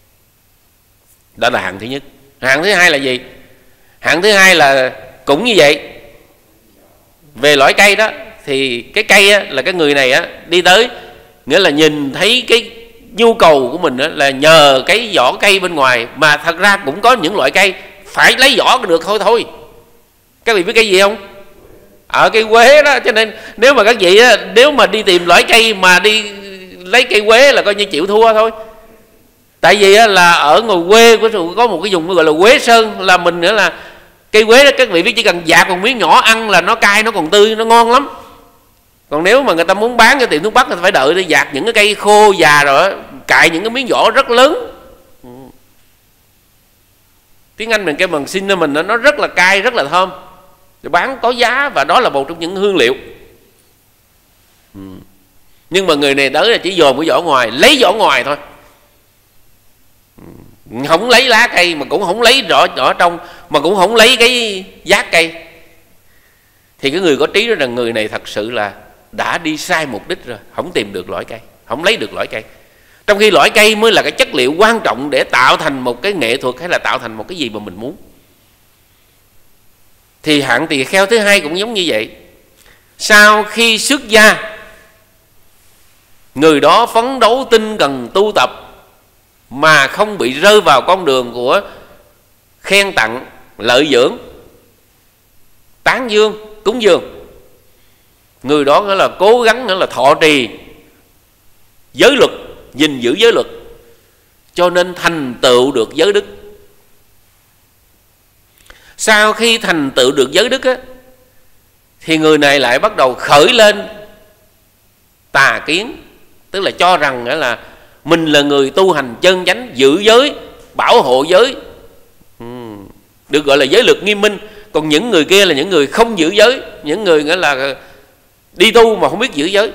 Đó là hạng thứ nhất. Hạng thứ hai là gì? Hạng thứ hai là cũng như vậy. Về lõi cây đó thì cái cây á, là cái người này á, đi tới nghĩa là nhìn thấy cái nhu cầu của mình á, là nhờ cái vỏ cây bên ngoài, mà thật ra cũng có những loại cây phải lấy vỏ được thôi thôi. Các vị biết cái gì không? Ở cây quế đó. Cho nên nếu mà các vị á, nếu mà đi tìm loại cây mà đi lấy cây quế là coi như chịu thua thôi. Tại vì á, là ở ngoài quê có một cái vùng gọi là Quế Sơn, là mình nữa là cây quế đó các vị biết chỉ cần dạt một miếng nhỏ ăn là nó cay, nó còn tươi, nó ngon lắm. Còn nếu mà người ta muốn bán cho tiệm thuốc bắc thì phải đợi để dạt những cái cây khô già rồi cài những cái miếng vỏ rất lớn. Tiếng Anh mình kêu bằng cinnamon, nó rất là cay, rất là thơm, bán có giá và đó là một trong những hương liệu. Ừ. Nhưng mà người này tới là chỉ dồn cái vỏ ngoài, lấy vỏ ngoài thôi, không lấy lá cây, mà cũng không lấy rõ rõ trong, mà cũng không lấy cái giác cây. Thì cái người có trí đó rằng người này thật sự là đã đi sai mục đích rồi, không tìm được lõi cây, không lấy được lõi cây. Trong khi lõi cây mới là cái chất liệu quan trọng để tạo thành một cái nghệ thuật hay là tạo thành một cái gì mà mình muốn. Thì hạng tỳ kheo thứ hai cũng giống như vậy. Sau khi xuất gia, người đó phấn đấu tinh cần tu tập mà không bị rơi vào con đường của khen tặng, lợi dưỡng, tán dương, cúng dường. Người đó nghĩa là cố gắng nghĩa là thọ trì giới luật, gìn giữ giới luật, cho nên thành tựu được giới đức. Sau khi thành tựu được giới đức á, thì người này lại bắt đầu khởi lên tà kiến, tức là cho rằng nghĩa là mình là người tu hành chân chánh, giữ giới, bảo hộ giới, được gọi là giới luật nghiêm minh. Còn những người kia là những người không giữ giới, những người nghĩa là đi tu mà không biết giữ giới,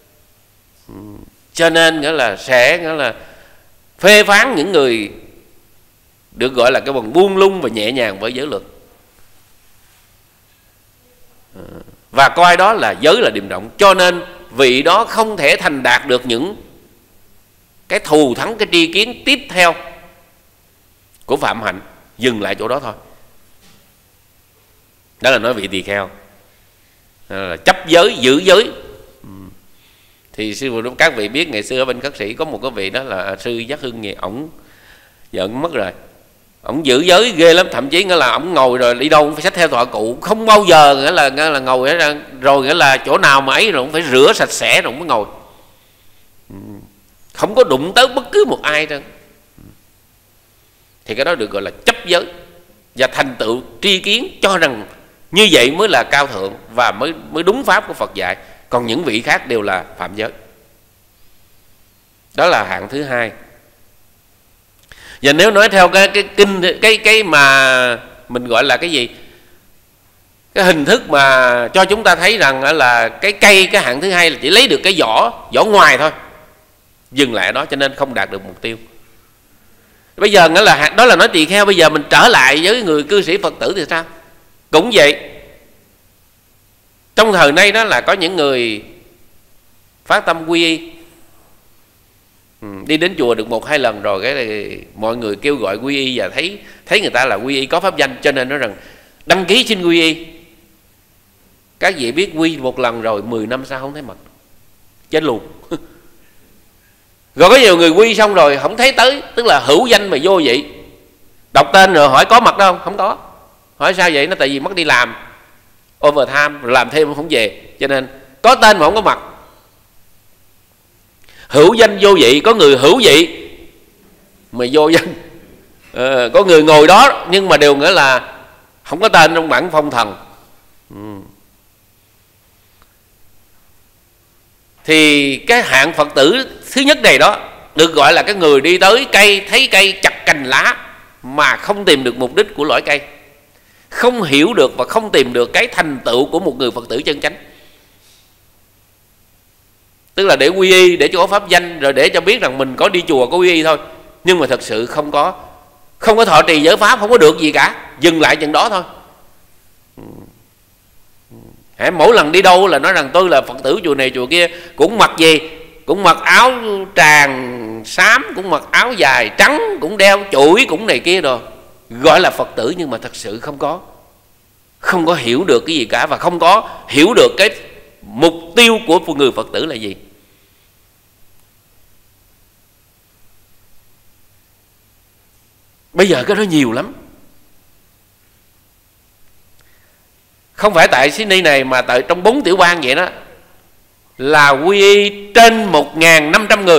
cho nên nghĩa là sẽ nghĩa là phê phán những người được gọi là cái bằng buông lung và nhẹ nhàng với giới luật, và coi đó là giới là điềm động. Cho nên vị đó không thể thành đạt được những cái thù thắng, cái tri kiến tiếp theo của phạm hạnh, dừng lại chỗ đó thôi. Đó là nói vị tỳ kheo là chấp giới, giữ giới. Thì sư phụ các vị biết ngày xưa ở bên Khất Sĩ có một cái vị đó là sư Giác Hưng gì, ổng giận mất rồi, ổng giữ giới ghê lắm, thậm chí nghĩa là ổng ngồi rồi đi đâu cũng phải xách theo thọ cụ, không bao giờ nghĩa là nghĩa là ngồi ra rồi nghĩa là chỗ nào mà ấy rồi cũng phải rửa sạch sẽ rồi mới ngồi, không có đụng tới bất cứ một ai đâu. Thì cái đó được gọi là chấp giới và thành tựu tri kiến, cho rằng như vậy mới là cao thượng và mới mới đúng pháp của Phật dạy. Còn những vị khác đều là phạm giới. Đó là hạng thứ hai. Và nếu nói theo cái cái kinh cái cái mà mình gọi là cái gì, cái hình thức mà cho chúng ta thấy rằng là cái cây, cái hạng thứ hai là chỉ lấy được cái vỏ vỏ ngoài thôi, dừng lại đó, cho nên không đạt được mục tiêu. Bây giờ nghĩa là đó là nói tỳ kheo. Bây giờ mình trở lại với người cư sĩ Phật tử thì sao? Cũng vậy. Trong thời nay đó là có những người phát tâm quy y, ừ, đi đến chùa được một hai lần rồi cái này, mọi người kêu gọi quy y và thấy thấy người ta là quy y có pháp danh, cho nên nói rằng đăng ký xin quy y. Các vị biết quy một lần rồi mười năm sau không thấy mặt, chết luôn. Rồi có nhiều người quy xong rồi không thấy tới, tức là hữu danh mà vô vị. Đọc tên rồi hỏi có mặt đâu không? Không có. Hỏi sao vậy? Nó tại vì mất đi làm overtime, rồi làm thêm không về, cho nên có tên mà không có mặt. Hữu danh vô vị, có người hữu vị mà vô danh, à, có người ngồi đó nhưng mà đều nghĩa là không có tên trong bản phong thần. ừ. Thì cái hạng Phật tử thứ nhất này đó được gọi là cái người đi tới cây, thấy cây chặt cành lá mà không tìm được mục đích của lõi cây, không hiểu được và không tìm được cái thành tựu của một người Phật tử chân chánh. Tức là để quy y, để cho có pháp danh, rồi để cho biết rằng mình có đi chùa có quy y thôi, nhưng mà thật sự không có không có thọ trì giới pháp, không có được gì cả, dừng lại chừng đó thôi. Hãy mỗi lần đi đâu là nói rằng tôi là Phật tử chùa này chùa kia, cũng mặc gì, cũng mặc áo tràng xám, cũng mặc áo dài trắng, cũng đeo chuỗi, cũng này kia rồi, gọi là Phật tử, nhưng mà thật sự không có không có hiểu được cái gì cả, và không có hiểu được cái mục tiêu của người Phật tử là gì. Bây giờ cái đó nhiều lắm. Không phải tại Sydney này mà tại trong bốn tiểu bang vậy đó, là quy y trên một nghìn năm trăm người.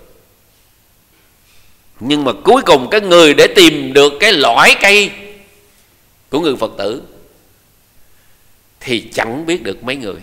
Nhưng mà cuối cùng cái người để tìm được cái lõi cây của người Phật tử thì chẳng biết được mấy người,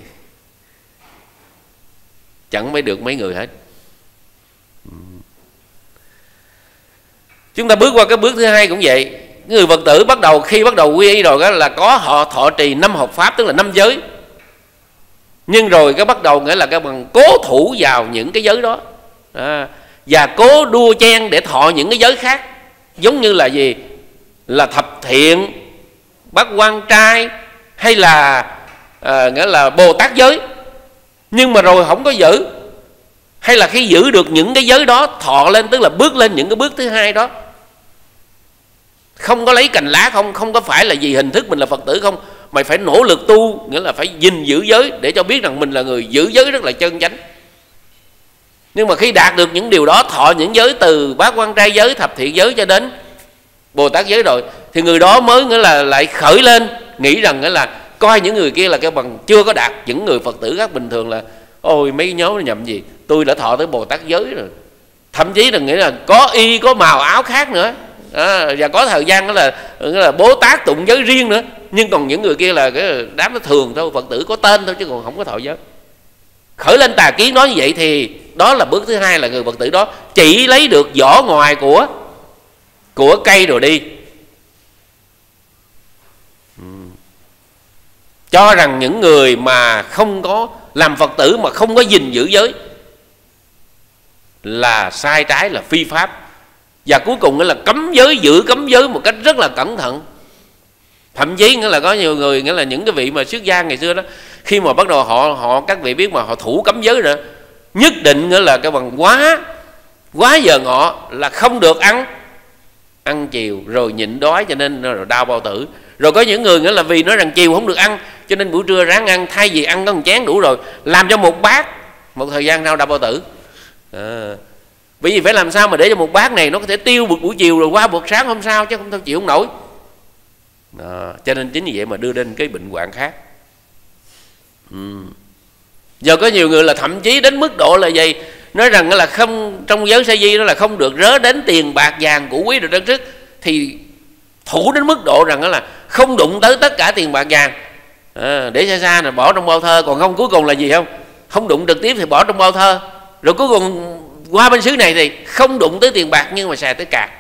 chẳng mấy được mấy người hết. Chúng ta bước qua cái bước thứ hai cũng vậy. người Phật tử bắt đầu khi bắt đầu quy y rồi đó là có họ thọ trì năm hợp pháp, tức là năm giới. Nhưng rồi cái bắt đầu nghĩa là cái bằng cố thủ vào những cái giới đó, à, và cố đua chen để thọ những cái giới khác, giống như là gì, là thập thiện, bát quan trai, hay là à, nghĩa là Bồ Tát giới. Nhưng mà rồi không có giữ, hay là khi giữ được những cái giới đó thọ lên, tức là bước lên những cái bước thứ hai đó, không có lấy cành lá, không không có phải là gì hình thức mình là Phật tử không, mày phải nỗ lực tu, nghĩa là phải gìn giữ giới để cho biết rằng mình là người giữ giới rất là chân chánh. Nhưng mà khi đạt được những điều đó, thọ những giới từ bát quan trai giới, thập thiện giới cho đến Bồ Tát giới rồi, thì người đó mới nghĩa là lại khởi lên nghĩ rằng nghĩa là coi những người kia là cái bằng chưa có đạt. Những người Phật tử khác bình thường là ôi mấy nhóm nó nhầm gì, tôi đã thọ tới Bồ Tát giới rồi, thậm chí là nghĩa là có y có màu áo khác nữa, à, và có thời gian đó là, là Bồ Tát tụng giới riêng nữa. Nhưng còn những người kia là cái đám nó thường thôi, Phật tử có tên thôi chứ còn không có thọ giới. Khởi lên tà kiến nói như vậy thì đó là bước thứ hai, là người Phật tử đó chỉ lấy được vỏ ngoài của của cây rồi đi, cho rằng những người mà không có làm Phật tử mà không có gìn giữ giới là sai trái, là phi pháp, và cuối cùng là cấm giới, giữ cấm giới một cách rất là cẩn thận. Thậm chí nghĩa là có nhiều người, nghĩa là những cái vị mà xuất gia ngày xưa đó, khi mà bắt đầu họ họ các vị biết mà họ thủ cấm giới rồi, nhất định nghĩa là cái bằng quá quá giờ ngọ là không được ăn ăn chiều, rồi nhịn đói cho nên rồi đau bao tử. Rồi có những người nghĩa là vì nói rằng chiều không được ăn cho nên buổi trưa ráng ăn, thay vì ăn có một chén đủ rồi làm cho một bát, một thời gian sau đau bao tử. À, bởi vì phải làm sao mà để cho một bát này nó có thể tiêu buổi buổi chiều rồi qua buổi sáng hôm sau, chứ không thôi chịu không nổi. À, cho nên chính vì vậy mà đưa đến cái bệnh hoạn khác. Ừ. Giờ có nhiều người là thậm chí đến mức độ là gì, nói rằng là không, trong giới sa di đó là không được rớ đến tiền bạc vàng của quý đồ trang sức, thì thủ đến mức độ rằng đó là không đụng tới tất cả tiền bạc vàng, à, để xa xa là bỏ trong bao thơ. Còn không, cuối cùng là gì không, không đụng trực tiếp thì bỏ trong bao thơ, rồi cuối cùng qua bên xứ này thì không đụng tới tiền bạc nhưng mà xài tới cạc.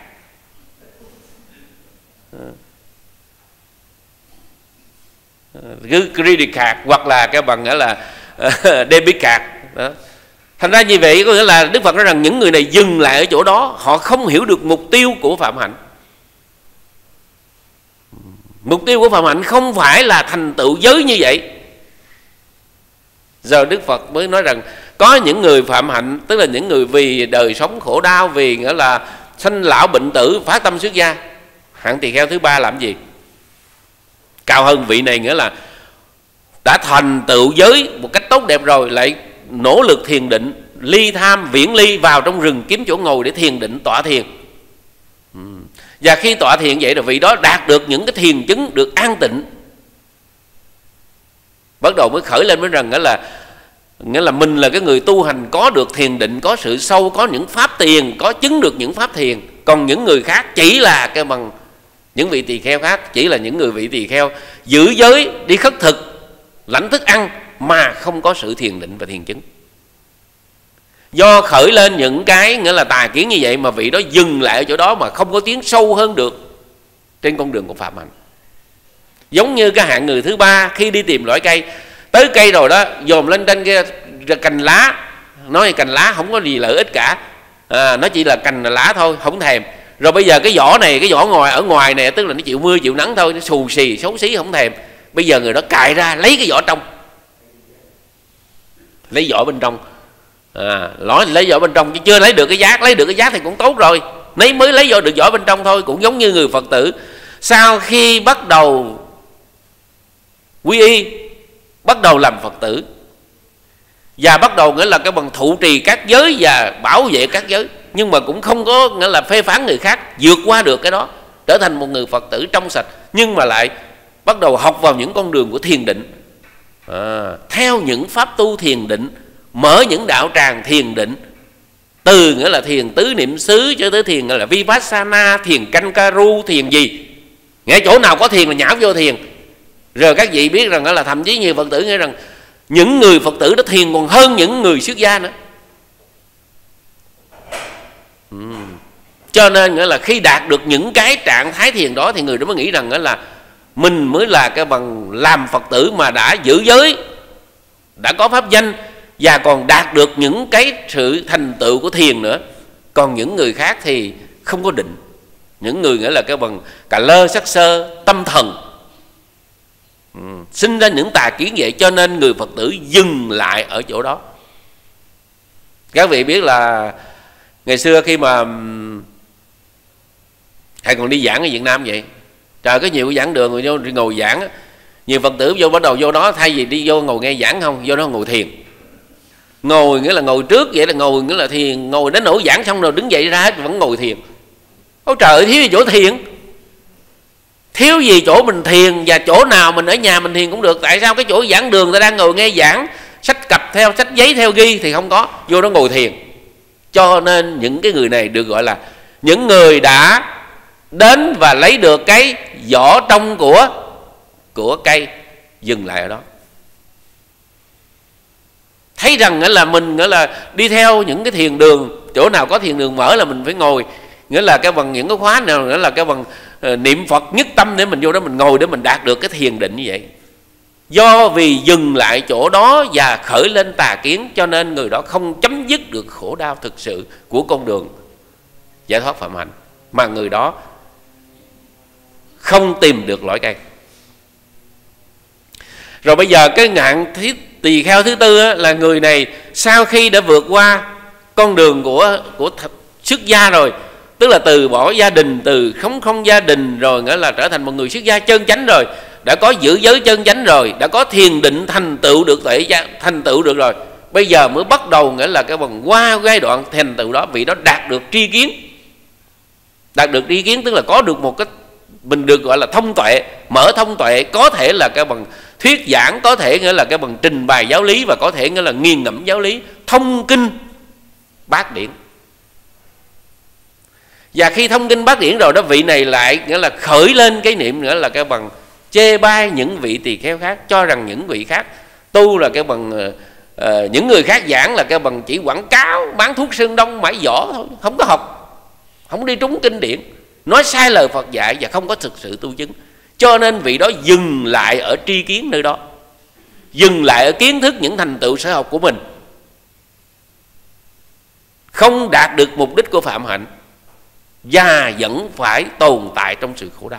Cứ credit card hoặc là cái bằng nghĩa là debit card đó. Thành ra như vậy có nghĩa là Đức Phật nói rằng những người này dừng lại ở chỗ đó, họ không hiểu được mục tiêu của phạm hạnh. Mục tiêu của phạm hạnh không phải là thành tựu giới như vậy. Giờ Đức Phật mới nói rằng có những người phạm hạnh, tức là những người vì đời sống khổ đau, vì nghĩa là sanh lão bệnh tử, phát tâm xuất gia. Hạng tỳ kheo thứ ba làm gì? Cao hơn vị này, nghĩa là đã thành tựu giới một cách tốt đẹp rồi, lại nỗ lực thiền định, ly tham viễn ly, vào trong rừng kiếm chỗ ngồi để thiền định tọa thiền. Và khi tọa thiền vậy rồi vị đó đạt được những cái thiền chứng, được an tịnh, bắt đầu mới khởi lên với rằng nghĩa là nghĩa là mình là cái người tu hành có được thiền định, có sự sâu, có những pháp tiền, có chứng được những pháp thiền. Còn những người khác chỉ là cái bằng những vị tỳ kheo khác, chỉ là những người vị tỳ kheo giữ giới, đi khất thực, lãnh thức ăn mà không có sự thiền định và thiền chứng. Do khởi lên những cái nghĩa là tà kiến như vậy mà vị đó dừng lại ở chỗ đó mà không có tiến sâu hơn được trên con đường của phạm hạnh. Giống như cái hạng người thứ ba, khi đi tìm loại cây, tới cây rồi đó dòm lên trên cái cành lá, nói cành lá không có gì lợi ích cả, à, nó chỉ là cành lá thôi, không thèm. Rồi bây giờ cái vỏ này, cái vỏ ngoài ở ngoài này, tức là nó chịu mưa chịu nắng thôi, nó xù xì xấu xí không thèm. Bây giờ người đó cài ra lấy cái vỏ trong, lấy vỏ bên trong, à, nói lấy vỏ bên trong chứ chưa lấy được cái giác. Lấy được cái giác thì cũng tốt rồi, lấy mới lấy vỏ được vỏ bên trong thôi. Cũng giống như người Phật tử sau khi bắt đầu quy y, bắt đầu làm Phật tử, và bắt đầu nghĩa là cái bằng thụ trì các giới và bảo vệ các giới, nhưng mà cũng không có nghĩa là phê phán người khác, vượt qua được cái đó, trở thành một người Phật tử trong sạch. Nhưng mà lại bắt đầu học vào những con đường của thiền định, à, theo những pháp tu thiền định, mở những đạo tràng thiền định, từ nghĩa là thiền tứ niệm xứ cho tới thiền là Vipassana, thiền Kankaru, thiền gì, nghe chỗ nào có thiền là nhảo vô thiền. Rồi các vị biết rằng là thậm chí nhiều Phật tử nghe rằng những người Phật tử đó thiền còn hơn những người xuất gia nữa. Cho nên nghĩa là khi đạt được những cái trạng thái thiền đó thì người đó mới nghĩ rằng nghĩa là mình mới là cái bằng làm Phật tử mà đã giữ giới, đã có pháp danh và còn đạt được những cái sự thành tựu của thiền nữa. Còn những người khác thì không có định. Những người nghĩa là cái bằng cà lơ sắc sơ tâm thần, ừ, sinh ra những tà kiến vậy. Cho nên người Phật tử dừng lại ở chỗ đó. Các vị biết là ngày xưa khi mà thầy còn đi giảng ở Việt Nam vậy, trời có nhiều cái giảng đường rồi vô ngồi giảng, nhiều Phật tử vô bắt đầu vô đó, thay vì đi vô ngồi nghe giảng không, vô đó ngồi thiền. Ngồi nghĩa là ngồi trước vậy, là ngồi nghĩa là thiền, ngồi đến nỗi giảng xong rồi đứng dậy ra hết vẫn ngồi thiền. Ôi trời, thiếu gì chỗ thiền, thiếu gì chỗ mình thiền, và chỗ nào mình ở nhà mình thiền cũng được. Tại sao cái chỗ giảng đường ta đang ngồi nghe giảng, sách cặp theo, sách giấy theo ghi thì không có, vô đó ngồi thiền. Cho nên những cái người này được gọi là những người đã đến và lấy được cái vỏ trong của của cây, dừng lại ở đó. Thấy rằng nghĩa là mình nghĩa là đi theo những cái thiền đường, chỗ nào có thiền đường mở là mình phải ngồi, nghĩa là cái bằng những cái khóa nào nghĩa là cái bằng uh, niệm Phật nhất tâm để mình vô đó mình ngồi để mình đạt được cái thiền định như vậy. Do vì dừng lại chỗ đó và khởi lên tà kiến, cho nên người đó không chấm dứt được khổ đau thực sự của con đường giải thoát phạm hạnh, mà người đó không tìm được lõi cây. Rồi bây giờ cái ngạn tỳ kheo thứ tư á, là người này sau khi đã vượt qua con đường của của xuất gia rồi, tức là từ bỏ gia đình, từ không không gia đình rồi, nghĩa là trở thành một người xuất gia chân chánh rồi, đã có giữ giới chân chánh rồi, đã có thiền định thành tựu được tuệ gia, thành tựu được rồi, bây giờ mới bắt đầu nghĩa là cái bằng qua giai đoạn thành tựu đó, vị đó đạt được tri kiến. Đạt được tri kiến tức là có được một cái, mình được gọi là thông tuệ, mở thông tuệ, có thể là cái bằng thuyết giảng, có thể nghĩa là cái bằng trình bày giáo lý, và có thể nghĩa là nghiền ngẫm giáo lý, thông kinh bát điển. Và khi thông kinh bát điển rồi đó, vị này lại nghĩa là khởi lên cái niệm nghĩa là cái bằng chê bai những vị tỳ kheo khác, cho rằng những vị khác tu là cái bằng uh, những người khác giảng là cái bằng chỉ quảng cáo bán thuốc sơn đông mãi vỏ thôi, không có học, không đi trúng kinh điển, nói sai lời Phật dạy và không có thực sự tu chứng. Cho nên vị đó dừng lại ở tri kiến nơi đó, dừng lại ở kiến thức những thành tựu sở học của mình, không đạt được mục đích của phạm hạnh, và vẫn phải tồn tại trong sự khổ đau.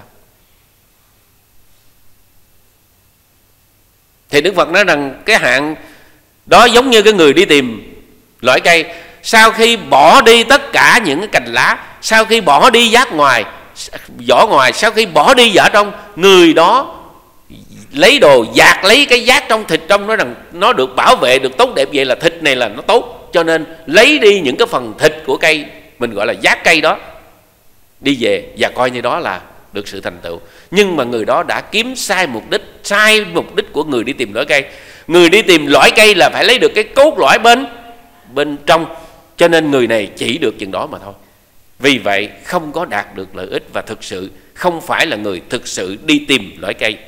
Thì Đức Phật nói rằng cái hạng đó giống như cái người đi tìm lõi cây, sau khi bỏ đi tất cả những cái cành lá, sau khi bỏ đi giác ngoài, vỏ ngoài, sau khi bỏ đi vỏ trong, người đó lấy đồ dạt lấy cái giác trong, thịt trong, nói rằng nó được bảo vệ, được tốt đẹp, vậy là thịt này là nó tốt, cho nên lấy đi những cái phần thịt của cây, mình gọi là giác cây đó, đi về và coi như đó là được sự thành tựu. Nhưng mà người đó đã kiếm sai mục đích, sai mục đích của người đi tìm lõi cây. Người đi tìm lõi cây là phải lấy được cái cốt lõi bên bên trong, cho nên người này chỉ được chừng đó mà thôi. Vì vậy không có đạt được lợi ích, và thực sự không phải là người thực sự đi tìm lõi cây.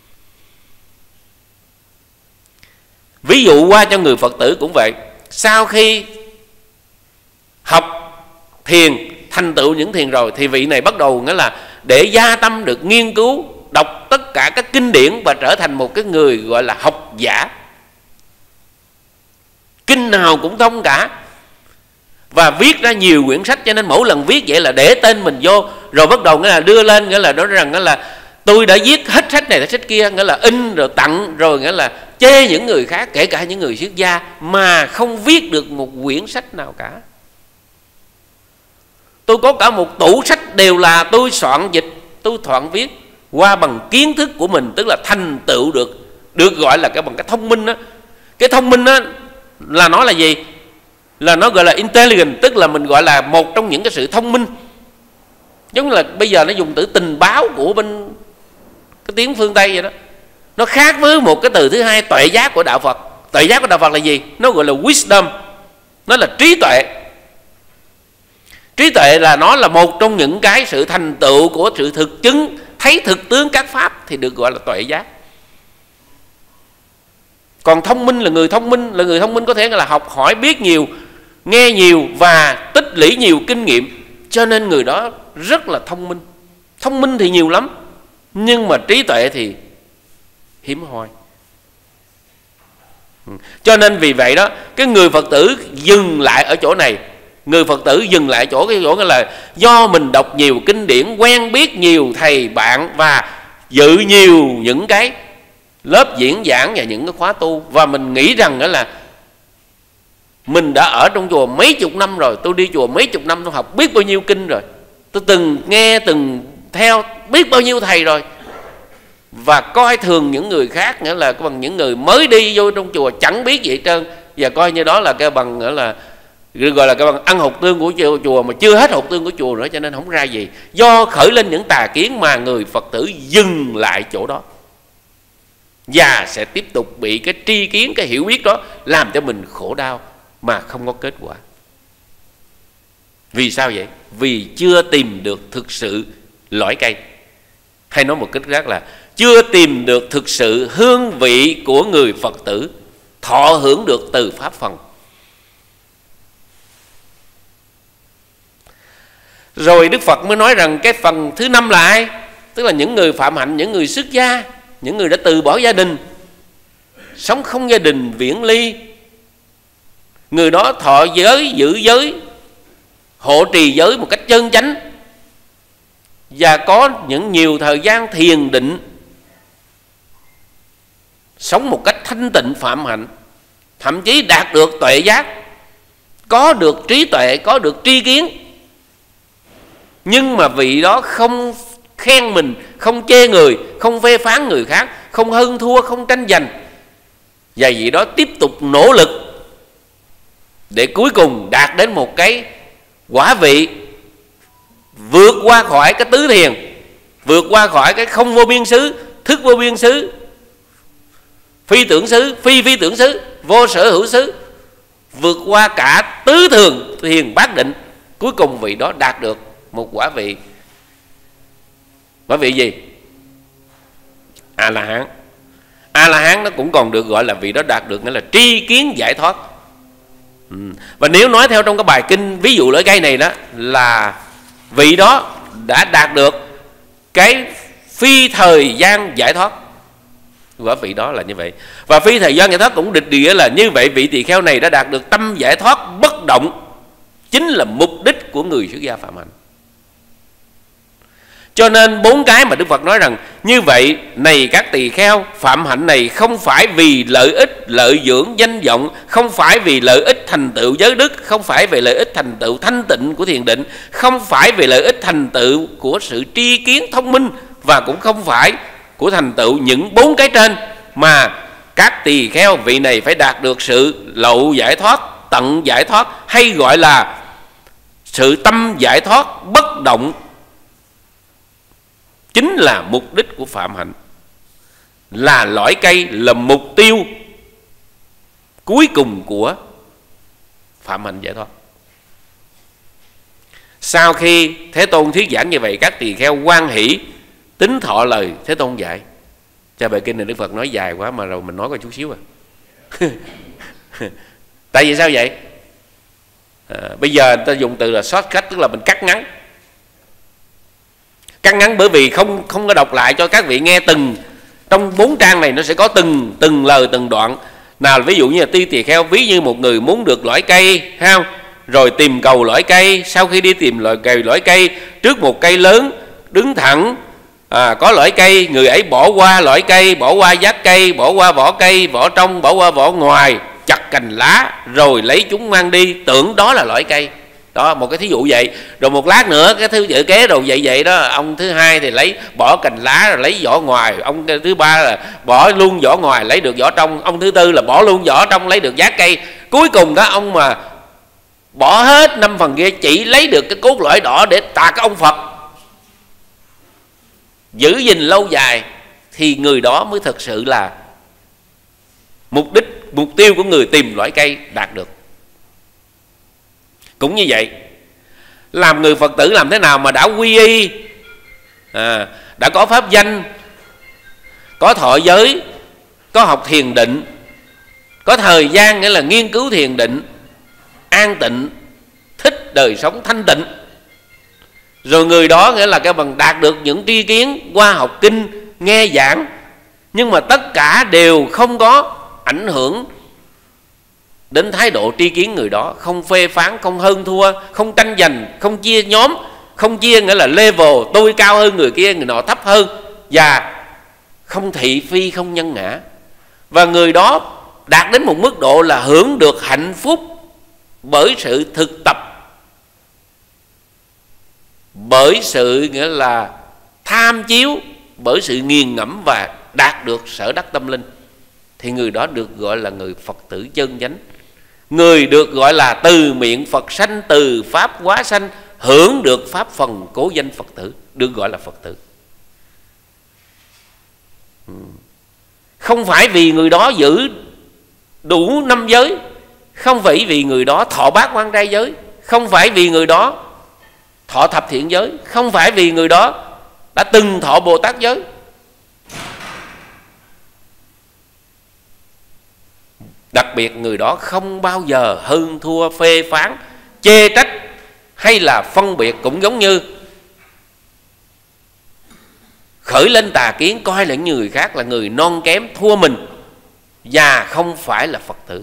Ví dụ qua cho người Phật tử cũng vậy. Sau khi học thiền, thành tựu những thiền rồi, thì vị này bắt đầu nghĩa là để gia tâm được nghiên cứu, đọc tất cả các kinh điển và trở thành một cái người gọi là học giả. Kinh nào cũng thông cả, và viết ra nhiều quyển sách, cho nên mỗi lần viết vậy là để tên mình vô, rồi bắt đầu nghĩa là đưa lên, nghĩa là nói rằng nghĩa là tôi đã viết hết sách này sách kia, nghĩa là in rồi tặng, rồi nghĩa là chê những người khác, kể cả những người xuất gia, mà không viết được một quyển sách nào cả. Tôi có cả một tủ sách đều là tôi soạn dịch, tôi soạn viết qua bằng kiến thức của mình, tức là thành tựu được, được gọi là cái bằng cái thông minh đó. Cái thông minh đó là nó là gì? Là nó gọi là intelligent, tức là mình gọi là một trong những cái sự thông minh. Giống là bây giờ nó dùng từ tình báo của bên cái tiếng phương Tây vậy đó. Nó khác với một cái từ thứ hai, tuệ giác của đạo Phật. Tuệ giác của đạo Phật là gì? Nó gọi là wisdom, nó là trí tuệ. Trí tuệ là nó là một trong những cái sự thành tựu của sự thực chứng, thấy thực tướng các pháp, thì được gọi là tuệ giác. Còn thông minh là người thông minh, là người thông minh có thể là học hỏi, biết nhiều, nghe nhiều và tích lũy nhiều kinh nghiệm, Cho nên người đó rất là thông minh. Thông minh thì nhiều lắm, nhưng mà trí tuệ thì hiếm hoi. Cho nên vì vậy đó, cái người Phật tử dừng lại ở chỗ này. Người Phật tử dừng lại chỗ cái chỗ là do mình đọc nhiều kinh điển, quen biết nhiều thầy bạn và dự nhiều những cái lớp diễn giảng và những cái khóa tu, và mình nghĩ rằng đó là mình đã ở trong chùa mấy chục năm rồi, tôi đi chùa mấy chục năm, tôi học biết bao nhiêu kinh rồi, tôi từng nghe từng theo biết bao nhiêu thầy rồi, và coi thường những người khác, nghĩa là bằng những người mới đi vô trong chùa chẳng biết gì hết trơn, và coi như đó là cái bằng nghĩa là gọi là cái bằng ăn hột tương của chùa mà chưa hết hột tương của chùa nữa, cho nên không ra gì. Do khởi lên những tà kiến mà người Phật tử dừng lại chỗ đó, và sẽ tiếp tục bị cái tri kiến, cái hiểu biết đó làm cho mình khổ đau mà không có kết quả. Vì sao vậy? Vì chưa tìm được thực sự lõi cây. Hay nói một cách khác là chưa tìm được thực sự hương vị của người Phật tử thọ hưởng được từ pháp phần. Rồi Đức Phật mới nói rằng cái phần thứ năm là ai? Tức là những người phạm hạnh, những người xuất gia, những người đã từ bỏ gia đình, sống không gia đình, viễn ly. Người đó thọ giới, giữ giới, hộ trì giới một cách chân chánh, và có những nhiều thời gian thiền định, sống một cách thanh tịnh phạm hạnh, thậm chí đạt được tuệ giác, có được trí tuệ, có được tri kiến. Nhưng mà vị đó không khen mình, không chê người, không phê phán người khác, không hơn thua, không tranh giành, và vị đó tiếp tục nỗ lực để cuối cùng đạt đến một cái quả vị vượt qua khỏi cái tứ thiền, vượt qua khỏi cái không vô biên xứ, thức vô biên xứ, phi tưởng xứ, phi phi tưởng xứ, vô sở hữu xứ, vượt qua cả tứ thường thiền bát định. Cuối cùng vị đó đạt được một quả vị. Quả vị gì? A-la-hán. A-la-hán nó cũng còn được gọi là vị đó đạt được nghĩa là tri kiến giải thoát. ừ. Và nếu nói theo trong cái bài kinh ví dụ lõi cây này đó, là vị đó đã đạt được cái phi thời gian giải thoát. Quả vị đó là như vậy. Và phi thời gian giải thoát cũng định nghĩa là như vậy, vị tỳ kheo này đã đạt được tâm giải thoát bất động, chính là mục đích của người xuất gia phạm hạnh. Cho nên bốn cái mà Đức Phật nói rằng như vậy này các tỳ kheo, phạm hạnh này không phải vì lợi ích lợi dưỡng danh vọng, không phải vì lợi ích thành tựu giới đức, không phải vì lợi ích thành tựu thanh tịnh của thiền định, không phải vì lợi ích thành tựu của sự tri kiến thông minh, và cũng không phải của thành tựu những bốn cái trên, mà các tỳ kheo vị này phải đạt được sự lậu giải thoát, tận giải thoát, hay gọi là sự tâm giải thoát bất động, chính là mục đích của phạm hạnh, là lõi cây, là mục tiêu cuối cùng của phạm hạnh giải thoát. Sau khi Thế Tôn thuyết giảng như vậy, các tỳ kheo hoan hỷ tín thọ lời Thế Tôn dạy. Cho bài kinh này Đức Phật nói dài quá mà rồi mình nói có chút xíu à. Tại vì sao vậy? À, bây giờ ta dùng từ là shortcut, tức là mình cắt ngắn. Cắt ngắn bởi vì không không có đọc lại cho các vị nghe từng, trong bốn trang này nó sẽ có từng từng lời từng đoạn. Nào ví dụ như là ti tỳ kheo, ví như một người muốn được lõi cây, thấy không? Rồi tìm cầu lõi cây, sau khi đi tìm lõi cây, lõi cây trước một cây lớn đứng thẳng, à, có lõi cây, người ấy bỏ qua lõi cây, bỏ qua giác cây, bỏ qua vỏ cây, vỏ trong, bỏ qua vỏ ngoài, chặt cành lá rồi lấy chúng mang đi, tưởng đó là lõi cây. Đó, một cái thí dụ vậy. Rồi một lát nữa cái thứ dự kế rồi vậy vậy đó, ông thứ hai thì lấy bỏ cành lá rồi lấy vỏ ngoài, ông thứ ba là bỏ luôn vỏ ngoài lấy được vỏ trong, ông thứ tư là bỏ luôn vỏ trong lấy được giác cây. Cuối cùng đó ông mà bỏ hết năm phần kia chỉ lấy được cái cốt lõi đỏ để tạc cái ông Phật, giữ gìn lâu dài, thì người đó mới thực sự là mục đích, mục tiêu của người tìm lõi cây đạt được. Cũng như vậy, làm người Phật tử làm thế nào mà đã quy y, à, đã có pháp danh, có thọ giới, có học thiền định, có thời gian nghĩa là nghiên cứu thiền định, an tịnh, thích đời sống thanh tịnh, Rồi người đó nghĩa là cái bằng đạt được những tri kiến qua học kinh, nghe giảng, nhưng mà tất cả đều không có ảnh hưởng đến thái độ tri kiến người đó, không phê phán, không hơn thua, không tranh giành, không chia nhóm, không chia nghĩa là level tôi cao hơn người kia, người nọ thấp hơn, và không thị phi, không nhân ngã. Và người đó đạt đến một mức độ là hưởng được hạnh phúc bởi sự thực tập, bởi sự nghĩa là tham chiếu, bởi sự nghiền ngẫm và đạt được sở đắc tâm linh, thì người đó được gọi là người Phật tử chân chánh. Người được gọi là từ miệng Phật sanh, từ pháp hóa sanh, hưởng được pháp phần cố danh Phật tử, được gọi là Phật tử. Không phải vì người đó giữ đủ năm giới, không phải vì người đó thọ bát quan trai giới, không phải vì người đó thọ thập thiện giới, không phải vì người đó đã từng thọ Bồ Tát giới. Đặc biệt người đó không bao giờ hơn thua, phê phán, chê trách hay là phân biệt, cũng giống như khởi lên tà kiến, coi là người khác là người non kém thua mình và không phải là Phật tử.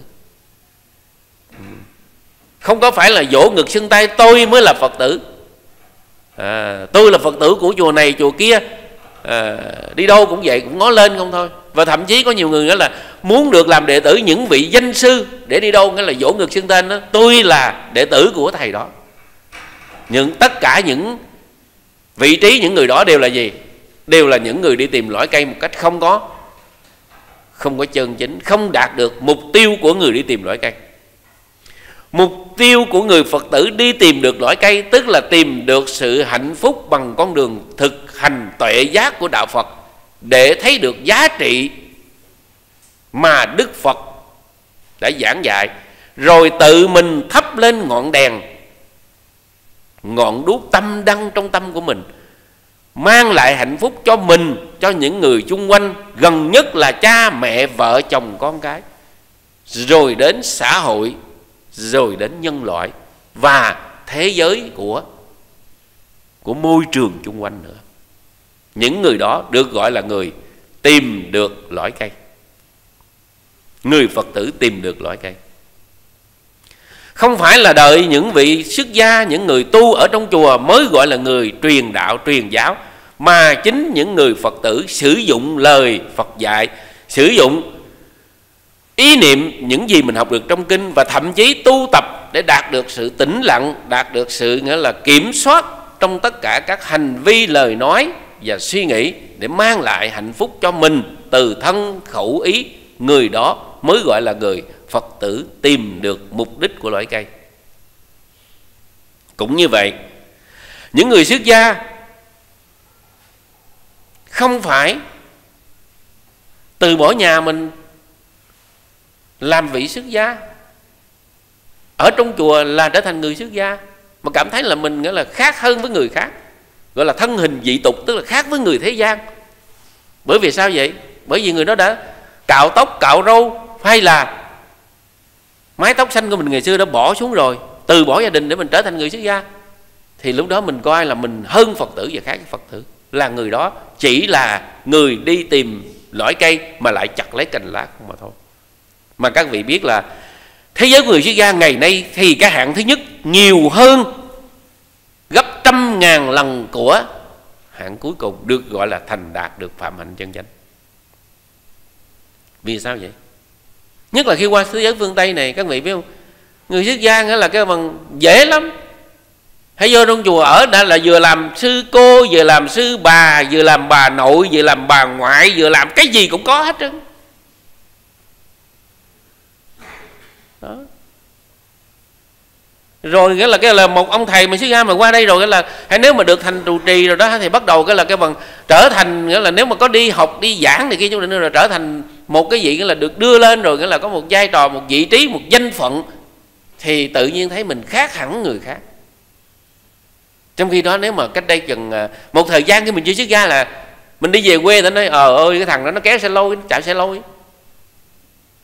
Không có phải là vỗ ngực xưng tay tôi mới là Phật tử, à, tôi là Phật tử của chùa này chùa kia, à, đi đâu cũng vậy, cũng ngó lên không thôi. Và thậm chí có nhiều người nghĩa là muốn được làm đệ tử những vị danh sư, để đi đâu nghĩa là vỗ ngực xưng tên đó, tôi là đệ tử của thầy đó. Nhưng tất cả những vị trí những người đó đều là gì? Đều là những người đi tìm lõi cây một cách không có không có chân chính, không đạt được mục tiêu của người đi tìm lõi cây. Mục tiêu của người Phật tử đi tìm được lõi cây, tức là tìm được sự hạnh phúc bằng con đường thực hành tuệ giác của đạo Phật, để thấy được giá trị mà Đức Phật đã giảng dạy, rồi tự mình thắp lên ngọn đèn, ngọn đuốc tâm đăng trong tâm của mình, mang lại hạnh phúc cho mình, cho những người chung quanh, gần nhất là cha mẹ, vợ chồng, con cái, rồi đến xã hội, rồi đến nhân loại và thế giới của của môi trường chung quanh nữa. Những người đó được gọi là người tìm được lõi cây, người Phật tử tìm được lõi cây. Không phải là đợi những vị xuất gia, những người tu ở trong chùa mới gọi là người truyền đạo, truyền giáo, mà chính những người Phật tử sử dụng lời Phật dạy, sử dụng ý niệm những gì mình học được trong kinh, và thậm chí tu tập để đạt được sự tĩnh lặng, đạt được sự nghĩa là kiểm soát trong tất cả các hành vi, lời nói và suy nghĩ, để mang lại hạnh phúc cho mình từ thân khẩu ý. Người đó mới gọi là người Phật tử tìm được mục đích của lõi cây. Cũng như vậy, những người xuất gia không phải từ bỏ nhà mình làm vị xuất gia, ở trong chùa là trở thành người xuất gia, mà cảm thấy là mình nghĩa là khác hơn với người khác, gọi là thân hình dị tục, tức là khác với người thế gian. Bởi vì sao vậy? Bởi vì người đó đã cạo tóc, cạo râu, hay là mái tóc xanh của mình ngày xưa đã bỏ xuống rồi, từ bỏ gia đình để mình trở thành người xuất gia, thì lúc đó mình coi là mình hơn Phật tử và khác với Phật tử, là người đó chỉ là người đi tìm lõi cây mà lại chặt lấy cành lá không mà thôi. Mà các vị biết là thế giới của người xuất gia ngày nay thì cái hạng thứ nhất nhiều hơn gấp trăm ngàn lần của hạng cuối cùng, được gọi là thành đạt được phạm hạnh chân chánh. Vì sao vậy? Nhất là khi qua thế giới phương Tây này, các vị biết không, người xuất gia nghĩa là cái bằng dễ lắm. Hãy vô trong chùa ở đã là vừa làm sư cô, vừa làm sư bà, vừa làm bà nội, vừa làm bà ngoại, vừa làm cái gì cũng có hết trơn. Đó. Rồi nghĩa là cái là một ông thầy mà xuất gia mà qua đây rồi, cái là hay nếu mà được thành trụ trì rồi đó, thì bắt đầu cái là cái bằng trở thành, nghĩa là nếu mà có đi học đi giảng thì kia chúng định rồi trở thành một cái gì, nghĩa là được đưa lên rồi, nghĩa là có một vai trò, một vị trí, một danh phận, thì tự nhiên thấy mình khác hẳn người khác. Trong khi đó nếu mà cách đây chừng một thời gian khi mình chưa xuất gia là mình đi về quê, ta nói ờ ơi cái thằng đó nó kéo xe lôi, nó chạy xe lôi.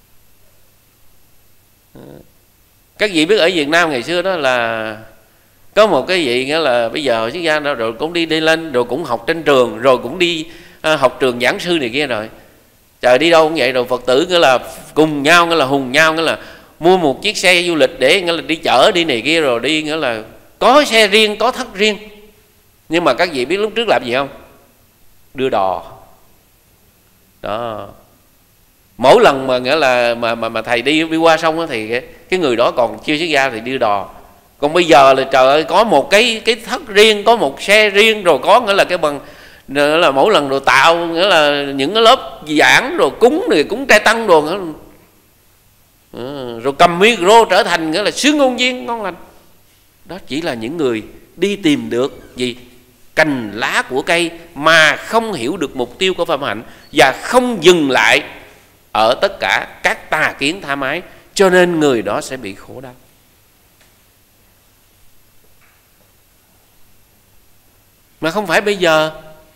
Các vị biết ở Việt Nam ngày xưa đó là Có một cái vị nghĩa là bây giờ xuất gia rồi cũng đi đi lên, rồi cũng học trên trường, rồi cũng đi à, học trường giảng sư này kia rồi. Trời, đi đâu cũng vậy. Rồi Phật tử nghĩa là cùng nhau, nghĩa là hùng nhau, nghĩa là mua một chiếc xe du lịch để nghĩa là đi chở đi này kia, rồi đi nghĩa là có xe riêng, có thất riêng. Nhưng mà các vị biết lúc trước làm gì không? Đưa đò. Đó. Mỗi lần mà nghĩa là mà mà, mà thầy đi đi qua sông thì cái, cái người đó còn chưa xuất gia thì đưa đò. Còn bây giờ là trời ơi, có một cái cái thất riêng, có một xe riêng, rồi có nghĩa là cái bằng nghĩa là mỗi lần rồi tạo nghĩa là những cái lớp giảng rồi cúng rồi cúng trai tăng rồi nữa. Ừ, rồi cầm micro trở thành nghĩa là sứ ngôn viên ngon lành. Đó chỉ là những người đi tìm được gì? Cành lá của cây mà không hiểu được mục tiêu của phạm hạnh và không dừng lại ở tất cả các tà kiến tha mái, cho nên người đó sẽ bị khổ đau. Mà không phải bây giờ.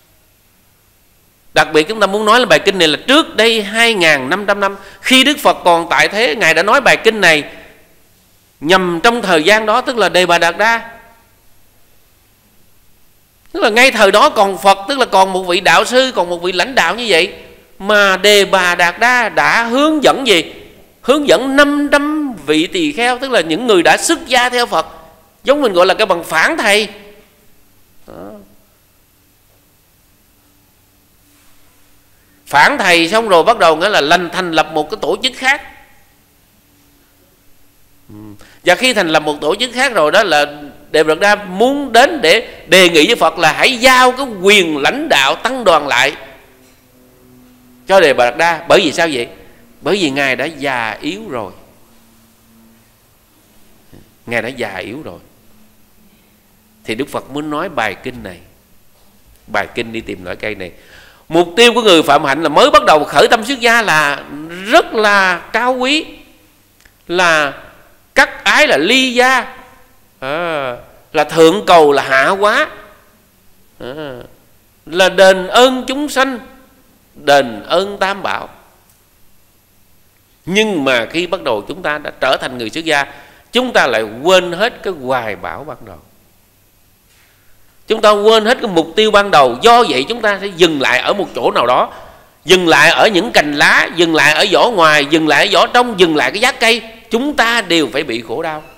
Đặc biệt chúng ta muốn nói là bài kinh này là trước đây hai nghìn năm trăm năm, khi Đức Phật còn tại thế, Ngài đã nói bài kinh này nhằm trong thời gian đó, tức là Đề Bà Đạt Đa. Tức là ngay thời đó còn Phật, tức là còn một vị đạo sư, còn một vị lãnh đạo như vậy, mà Đề Bà Đạt Đa đã hướng dẫn gì? Hướng dẫn năm trăm vị tỳ kheo, tức là những người đã xuất gia theo Phật, giống mình gọi là cái bằng phản thầy. Đó. Phản thầy xong rồi bắt đầu nghĩa là lành thành lập một cái tổ chức khác. Và khi thành lập một tổ chức khác rồi đó là Đề Bà Đạt Đa muốn đến để đề nghị với Phật là hãy giao cái quyền lãnh đạo tăng đoàn lại cho Đề Bà Đạt Đa. Bởi vì sao vậy? Bởi vì Ngài đã già yếu rồi. Ngài đã già yếu rồi. Thì Đức Phật muốn nói bài kinh này, bài kinh đi tìm loại cây này. Mục tiêu của người phạm hạnh là mới bắt đầu khởi tâm xuất gia là rất là cao quý, là cắt ái, là ly gia, à, là thượng cầu, là hạ hóa, à, là đền ơn chúng sanh, đền ơn tam bảo. Nhưng mà khi bắt đầu chúng ta đã trở thành người xuất gia, chúng ta lại quên hết cái hoài bão ban đầu. Chúng ta quên hết cái mục tiêu ban đầu. Do vậy chúng ta sẽ dừng lại ở một chỗ nào đó, dừng lại ở những cành lá, dừng lại ở vỏ ngoài, dừng lại ở vỏ trong, dừng lại cái giác cây. Chúng ta đều phải bị khổ đau.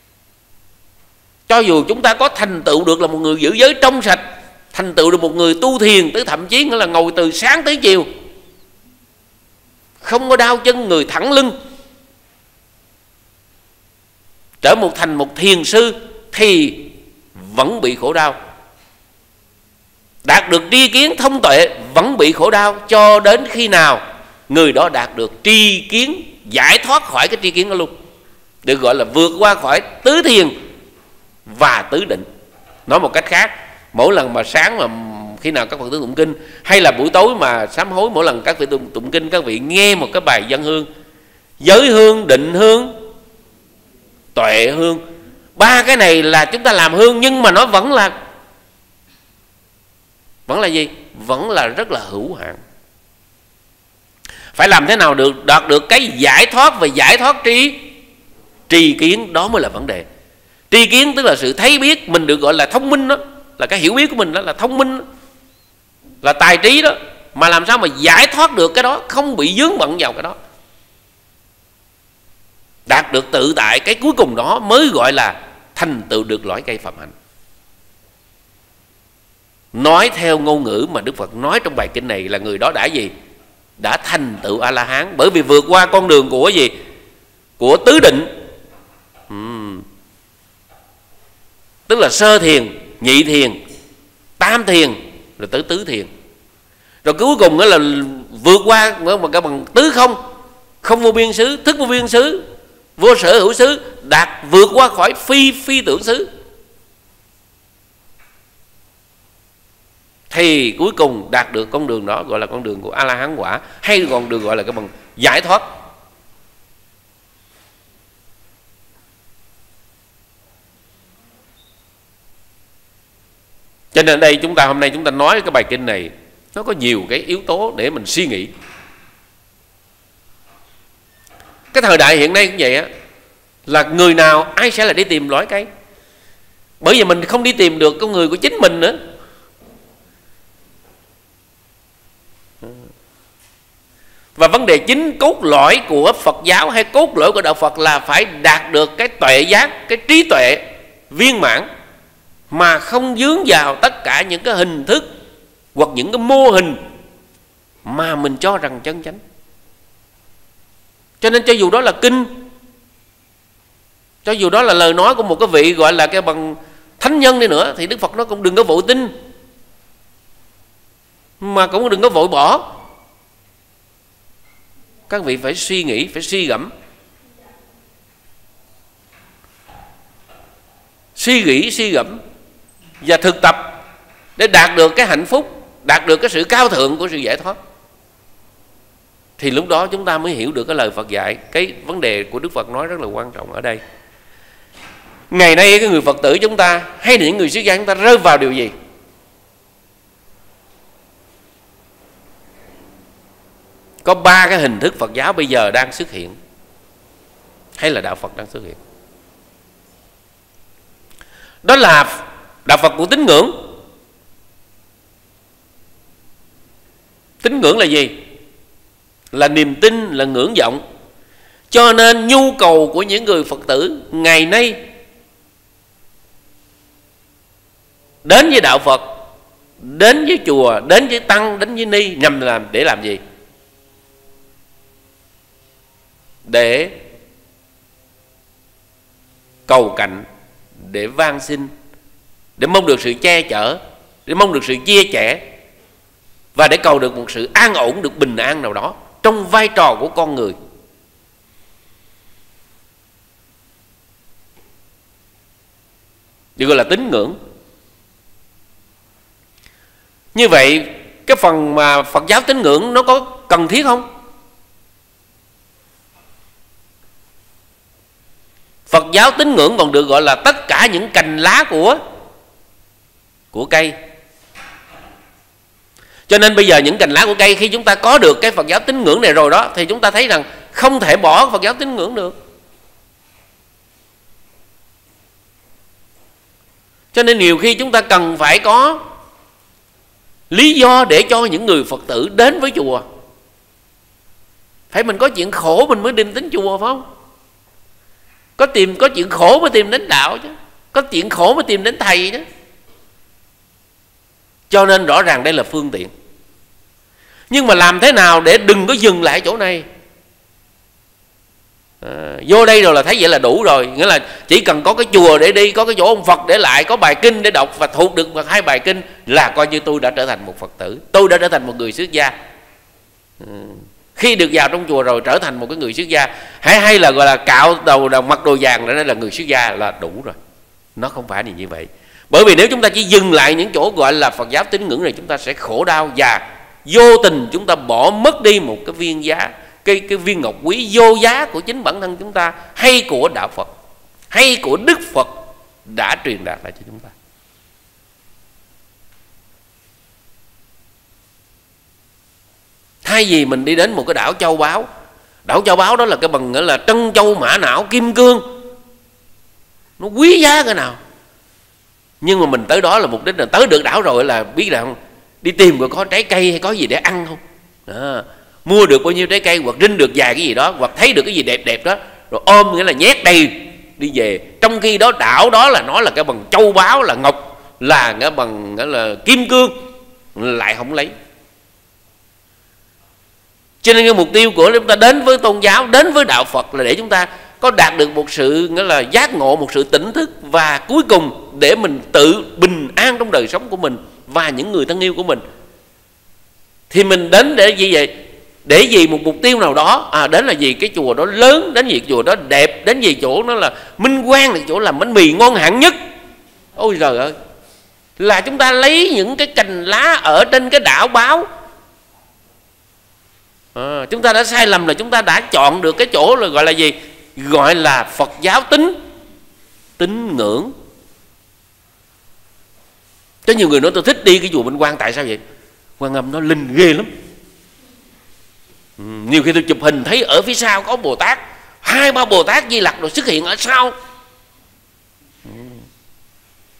Cho dù chúng ta có thành tựu được là một người giữ giới trong sạch, thành tựu được một người tu thiền, tới thậm chí là ngồi từ sáng tới chiều, không có đau chân, người thẳng lưng, trở một thành một thiền sư, thì vẫn bị khổ đau. Đạt được tri kiến thông tuệ vẫn bị khổ đau, cho đến khi nào người đó đạt được tri kiến, giải thoát khỏi cái tri kiến đó luôn, được gọi là vượt qua khỏi tứ thiền và tứ định. Nói một cách khác, mỗi lần mà sáng mà khi nào các Phật tử tụng kinh, hay là buổi tối mà sám hối, mỗi lần các vị tụng, tụng kinh, các vị nghe một cái bài dân hương, giới hương, định hương, tuệ hương. Ba cái này là chúng ta làm hương, nhưng mà nó vẫn là Vẫn là gì? Vẫn là rất là hữu hạn. Phải làm thế nào được đạt được cái giải thoát và giải thoát tri tri kiến, đó mới là vấn đề. Tri kiến tức là sự thấy biết, mình được gọi là thông minh đó, là cái hiểu biết của mình đó, là thông minh đó, là tài trí đó. Mà làm sao mà giải thoát được cái đó, không bị vướng bận vào cái đó, đạt được tự tại, cái cuối cùng đó mới gọi là thành tựu được lõi cây phạm hạnh. Nói theo ngôn ngữ mà Đức Phật nói trong bài kinh này là người đó đã gì? Đã thành tựu A-la-hán, bởi vì vượt qua con đường của gì? Của tứ định, uhm. tức là sơ thiền, nhị thiền, tam thiền, rồi tới tứ thiền. Rồi cuối cùng đó là vượt qua một cái bằng tứ không, không vô biên xứ, thức vô biên xứ, vô sở hữu xứ, đạt vượt qua khỏi phi phi tưởng xứ. Thì cuối cùng đạt được con đường đó gọi là con đường của A-la-hán quả, hay còn được gọi là cái bằng giải thoát. Cho nên đây chúng ta hôm nay chúng ta nói cái bài kinh này, nó có nhiều cái yếu tố để mình suy nghĩ. Cái thời đại hiện nay cũng vậy á, là người nào ai sẽ là đi tìm lõi cây. Bởi vì mình không đi tìm được con người của chính mình nữa. Và vấn đề chính cốt lõi của Phật giáo hay cốt lõi của đạo Phật là phải đạt được cái tuệ giác, cái trí tuệ viên mãn, mà không vướng vào tất cả những cái hình thức hoặc những cái mô hình mà mình cho rằng chân chánh. Cho nên cho dù đó là kinh, cho dù đó là lời nói của một cái vị gọi là cái bằng thánh nhân đi nữa, thì Đức Phật nó cũng đừng có vội tin, mà cũng đừng có vội bỏ. Các vị phải suy nghĩ, phải suy gẫm, suy nghĩ, suy gẫm và thực tập để đạt được cái hạnh phúc, đạt được cái sự cao thượng của sự giải thoát. Thì lúc đó chúng ta mới hiểu được cái lời Phật dạy. Cái vấn đề của Đức Phật nói rất là quan trọng ở đây. Ngày nay cái người Phật tử chúng ta hay là những người xuất gia chúng ta rơi vào điều gì? Có ba cái hình thức Phật giáo bây giờ đang xuất hiện, hay là đạo Phật đang xuất hiện. Đó là đạo Phật của tín ngưỡng. Tín ngưỡng là gì? Là niềm tin, là ngưỡng vọng. Cho nên nhu cầu của những người Phật tử ngày nay đến với đạo Phật, đến với chùa, đến với tăng, đến với ni nhằm làm để làm gì? Để cầu cạnh, để van xin, để mong được sự che chở, để mong được sự chia sẻ, và để cầu được một sự an ổn, được bình an nào đó trong vai trò của con người. Điều gọi là tín ngưỡng. Như vậy cái phần mà Phật giáo tín ngưỡng nó có cần thiết không? Phật giáo tín ngưỡng còn được gọi là tất cả những cành lá của của cây. Cho nên bây giờ những cành lá của cây, khi chúng ta có được cái Phật giáo tín ngưỡng này rồi đó, thì chúng ta thấy rằng không thể bỏ Phật giáo tín ngưỡng được. Cho nên nhiều khi chúng ta cần phải có lý do để cho những người Phật tử đến với chùa. Phải mình có chuyện khổ mình mới định đến chùa, phải không? Có tìm có chuyện khổ mới tìm đến đạo chứ, có chuyện khổ mới tìm đến thầy chứ. Cho nên rõ ràng đây là phương tiện. Nhưng mà làm thế nào để đừng có dừng lại chỗ này? À, vô đây rồi là thấy vậy là đủ rồi. Nghĩa là chỉ cần có cái chùa để đi, có cái chỗ ông Phật để lại, có bài kinh để đọc và thuộc được một hai bài kinh là coi như tôi đã trở thành một Phật tử, tôi đã trở thành một người xuất gia. Ừ. Khi được vào trong chùa rồi trở thành một cái người xuất gia, hay hay là gọi là cạo đầu, đầu mặc đồ vàng để là người xuất gia là đủ rồi. Nó không phải như vậy. Bởi vì nếu chúng ta chỉ dừng lại những chỗ gọi là Phật giáo tín ngưỡng này, chúng ta sẽ khổ đau và vô tình chúng ta bỏ mất đi một cái viên giá, cái, cái viên ngọc quý vô giá của chính bản thân chúng ta, hay của đạo Phật, hay của Đức Phật đã truyền đạt lại cho chúng ta. Thay vì mình đi đến một cái đảo châu báu, đảo châu báu đó là cái bằng nghĩa là trân châu mã não kim cương, nó quý giá cái nào. Nhưng mà mình tới đó là mục đích là tới được đảo rồi là biết rằng đi tìm rồi có trái cây hay có gì để ăn không, à, mua được bao nhiêu trái cây hoặc rinh được vài cái gì đó, hoặc thấy được cái gì đẹp đẹp đó rồi ôm nghĩa là nhét đầy đi về. Trong khi đó đảo đó là nó là cái bằng châu báu, là ngọc, là cái bằng nghĩa là kim cương, lại không lấy. Cho nên cái mục tiêu của chúng ta đến với tôn giáo, đến với đạo Phật là để chúng ta có đạt được một sự nghĩa là giác ngộ, một sự tỉnh thức, và cuối cùng để mình tự bình an trong đời sống của mình và những người thân yêu của mình. Thì mình đến để gì vậy? Để vì một mục tiêu nào đó, à, đến là vì cái chùa đó lớn, đến vì chùa đó đẹp, đến vì chỗ nó là minh quang, là chỗ làm bánh mì ngon hạng nhất. Ôi trời ơi, là chúng ta lấy những cái cành lá ở trên cái đảo báo. À, chúng ta đã sai lầm là chúng ta đã chọn được cái chỗ là gọi là gì? Gọi là Phật giáo tín tín ngưỡng. Có nhiều người nói tôi thích đi cái chùa Minh Quang, tại sao vậy? Quan Âm nó linh ghê lắm. Ừ, nhiều khi tôi chụp hình thấy ở phía sau có Bồ Tát, hai ba Bồ Tát Di Lặc rồi xuất hiện ở sau. Ừ.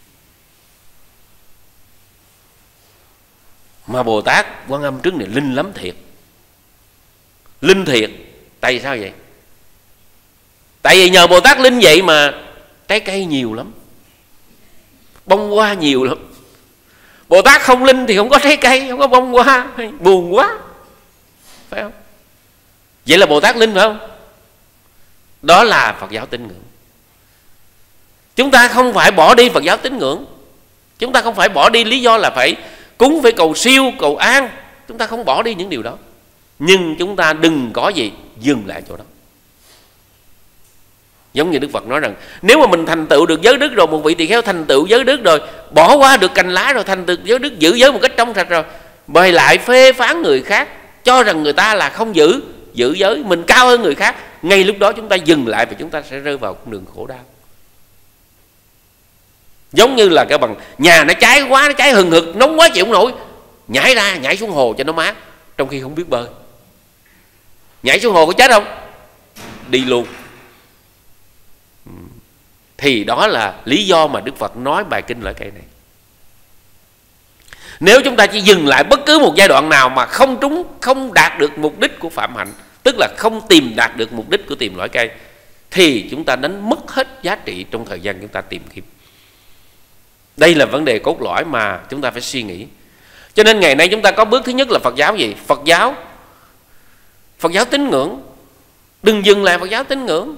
Mà Bồ Tát Quan Âm trước này linh lắm thiệt. Linh thiệt. Tại sao vậy? Tại vì nhờ Bồ Tát linh vậy mà trái cây nhiều lắm, bông hoa nhiều lắm. Bồ Tát không linh thì không có trái cây, không có bông hoa, buồn quá, phải không? Vậy là Bồ Tát linh phải không? Đó là Phật giáo tín ngưỡng. Chúng ta không phải bỏ đi Phật giáo tín ngưỡng. Chúng ta không phải bỏ đi lý do là phải cúng, phải cầu siêu, cầu an. Chúng ta không bỏ đi những điều đó. Nhưng chúng ta đừng có gì dừng lại chỗ đó. Giống như Đức Phật nói rằng, nếu mà mình thành tựu được giới đức rồi, một vị tỳ kheo thành tựu giới đức rồi, bỏ qua được cành lá rồi, thành tựu giới đức, giữ giới một cách trong sạch rồi, mời lại phê phán người khác, cho rằng người ta là không giữ giữ giới, mình cao hơn người khác, ngay lúc đó chúng ta dừng lại và chúng ta sẽ rơi vào con đường khổ đau. Giống như là cái bằng nhà nó cháy quá, nó cháy hừng hực, nóng quá chịu không nổi, nhảy ra, nhảy xuống hồ cho nó mát, trong khi không biết bơi. Nhảy xuống hồ có chết không? Đi luôn. Thì đó là lý do mà Đức Phật nói bài kinh Lợi Cây này. Nếu chúng ta chỉ dừng lại bất cứ một giai đoạn nào mà không trúng, không đạt được mục đích của phạm hạnh, tức là không tìm đạt được mục đích của tìm loại cây, thì chúng ta đánh mất hết giá trị trong thời gian chúng ta tìm kiếm. Đây là vấn đề cốt lõi mà chúng ta phải suy nghĩ. Cho nên ngày nay chúng ta có bước thứ nhất là Phật giáo gì? Phật giáo Phật giáo tín ngưỡng. Đừng dừng lại Phật giáo tín ngưỡng.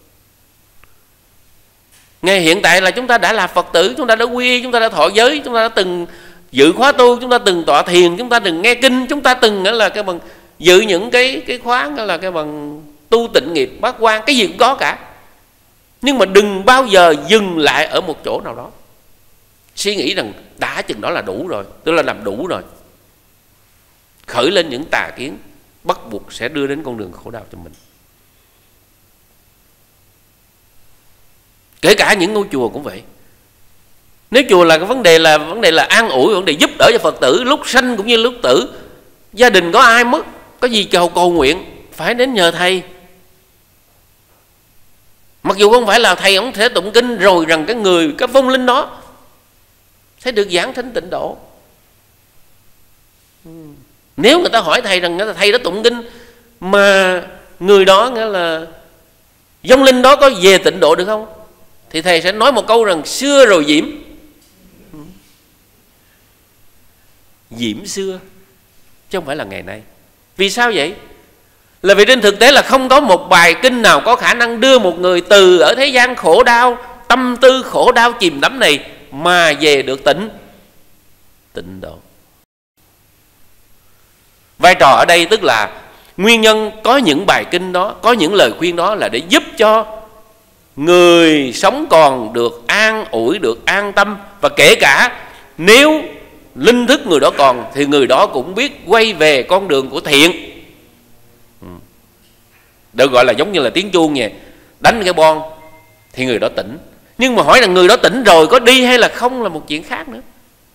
Ngay hiện tại là chúng ta đã là Phật tử, chúng ta đã quy y, chúng ta đã thọ giới, chúng ta đã từng dự khóa tu, chúng ta từng tọa thiền, chúng ta từng nghe kinh, chúng ta từng là cái bằng dự những cái cái khóa là cái bằng tu tịnh nghiệp bát quan, cái gì cũng có cả. Nhưng mà đừng bao giờ dừng lại ở một chỗ nào đó, suy nghĩ rằng đã chừng đó là đủ rồi, tức là làm đủ rồi, khởi lên những tà kiến bắt buộc sẽ đưa đến con đường khổ đau cho mình. Kể cả những ngôi chùa cũng vậy. Nếu chùa là cái vấn đề là vấn đề là an ủi, vấn đề giúp đỡ cho Phật tử lúc sanh cũng như lúc tử, gia đình có ai mất, có gì cầu cầu nguyện, phải đến nhờ thầy. Mặc dù không phải là thầy ông sẽ tụng kinh rồi rằng cái người, cái vong linh đó sẽ được giảng thánh tịnh độ. Nếu người ta hỏi thầy rằng thầy đã tụng kinh mà người đó nghĩa là vong linh đó có về tịnh độ được không, thì thầy sẽ nói một câu rằng xưa rồi diễm. Diễm xưa chứ không phải là ngày nay. Vì sao vậy? Là vì trên thực tế là không có một bài kinh nào có khả năng đưa một người từ ở thế gian khổ đau, tâm tư khổ đau chìm đắm này mà về được tịnh tịnh độ. Vai trò ở đây tức là nguyên nhân có những bài kinh đó, có những lời khuyên đó là để giúp cho người sống còn được an ủi, được an tâm. Và kể cả nếu linh thức người đó còn thì người đó cũng biết quay về con đường của thiện. Được gọi là giống như là tiếng chuông vậy, đánh cái bon thì người đó tỉnh. Nhưng mà hỏi là người đó tỉnh rồi có đi hay là không là một chuyện khác nữa.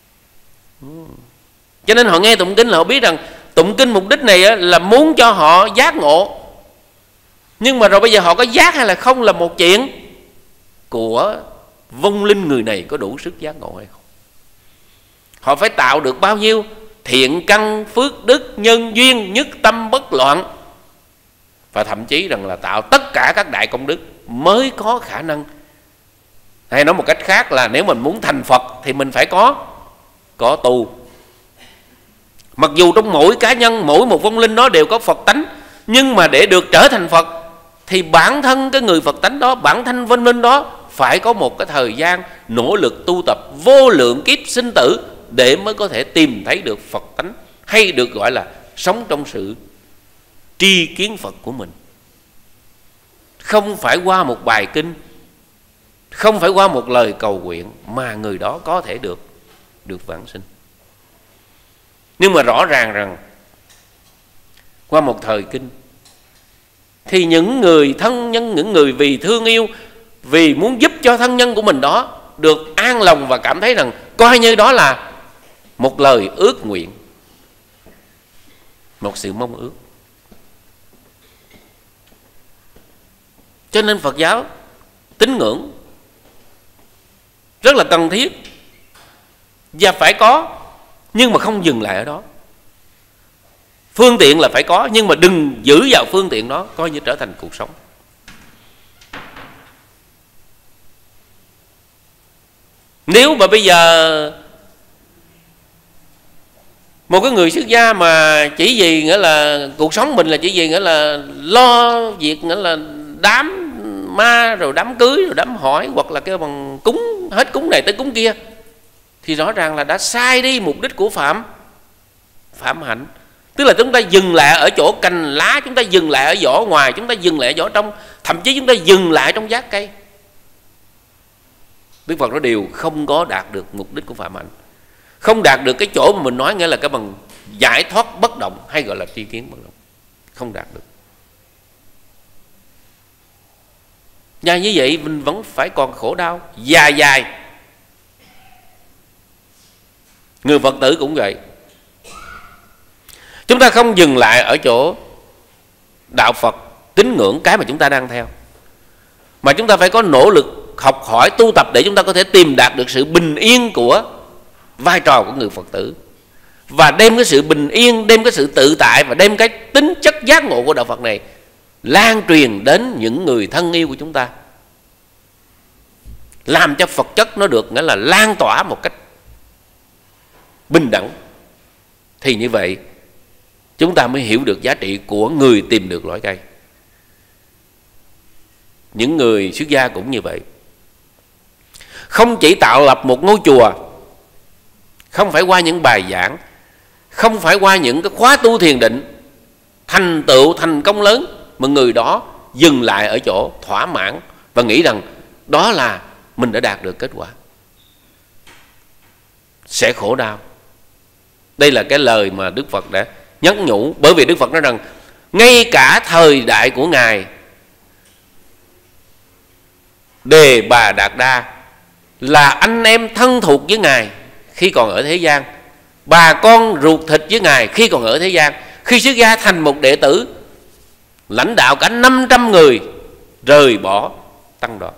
Cho nên họ nghe tụng kinh là họ biết rằng tụng kinh mục đích này là muốn cho họ giác ngộ. Nhưng mà rồi bây giờ họ có giác hay là không là một chuyện của vong linh người này có đủ sức giác ngộ hay không. Họ phải tạo được bao nhiêu thiện căn, phước đức, nhân duyên, nhất tâm bất loạn, và thậm chí rằng là tạo tất cả các đại công đức mới có khả năng. Hay nói một cách khác là nếu mình muốn thành Phật thì mình phải có có tu. Mặc dù trong mỗi cá nhân, mỗi một vong linh đó đều có Phật tánh, nhưng mà để được trở thành Phật thì bản thân cái người Phật tánh đó, bản thân vong linh đó phải có một cái thời gian nỗ lực tu tập vô lượng kiếp sinh tử để mới có thể tìm thấy được Phật tánh, hay được gọi là sống trong sự tri kiến Phật của mình. Không phải qua một bài kinh, không phải qua một lời cầu nguyện mà người đó có thể được được vãng sinh. Nhưng mà rõ ràng rằng qua một thời kinh thì những người thân nhân, những người vì thương yêu, vì muốn giúp cho thân nhân của mình đó được an lòng và cảm thấy rằng coi như đó là một lời ước nguyện, một sự mong ước. Cho nên Phật giáo tín ngưỡng rất là cần thiết và phải có, nhưng mà không dừng lại ở đó. Phương tiện là phải có, nhưng mà đừng giữ vào phương tiện đó coi như trở thành cuộc sống. Nếu mà bây giờ một cái người xuất gia mà chỉ vì nghĩa là cuộc sống mình là chỉ vì nghĩa là lo việc nghĩa là đám ma rồi đám cưới rồi đám hỏi, hoặc là cái bằng cúng hết cúng này tới cúng kia, thì rõ ràng là đã sai đi mục đích của phạm phạm hạnh. Tức là chúng ta dừng lại ở chỗ cành lá, chúng ta dừng lại ở vỏ ngoài, chúng ta dừng lại ở vỏ trong, thậm chí chúng ta dừng lại trong giác cây. Đức Phật nói đều không có đạt được mục đích của phạm hạnh, không đạt được cái chỗ mà mình nói nghĩa là cái bằng giải thoát bất động, hay gọi là tri kiến bất động, không đạt được. Và như vậy mình vẫn phải còn khổ đau dài dài. Người Phật tử cũng vậy. Chúng ta không dừng lại ở chỗ đạo Phật tín ngưỡng cái mà chúng ta đang theo, mà chúng ta phải có nỗ lực học hỏi tu tập để chúng ta có thể tìm đạt được sự bình yên của vai trò của người Phật tử, và đem cái sự bình yên, đem cái sự tự tại và đem cái tính chất giác ngộ của đạo Phật này lan truyền đến những người thân yêu của chúng ta, làm cho Phật chất nó được nghĩa là lan tỏa một cách bình đẳng. Thì như vậy chúng ta mới hiểu được giá trị của người tìm được lõi cây. Những người xuất gia cũng như vậy, không chỉ tạo lập một ngôi chùa, không phải qua những bài giảng, không phải qua những cái khóa tu thiền định thành tựu thành công lớn, mà người đó dừng lại ở chỗ thỏa mãn và nghĩ rằng đó là mình đã đạt được kết quả, sẽ khổ đau. Đây là cái lời mà Đức Phật đã nhắn nhủ. Bởi vì Đức Phật nói rằng ngay cả thời đại của Ngài Đề Bà Đạt Đa là anh em thân thuộc với Ngài khi còn ở thế gian, bà con ruột thịt với Ngài khi còn ở thế gian. Khi xuất gia thành một đệ tử, lãnh đạo cả năm trăm người rời bỏ tăng đoàn,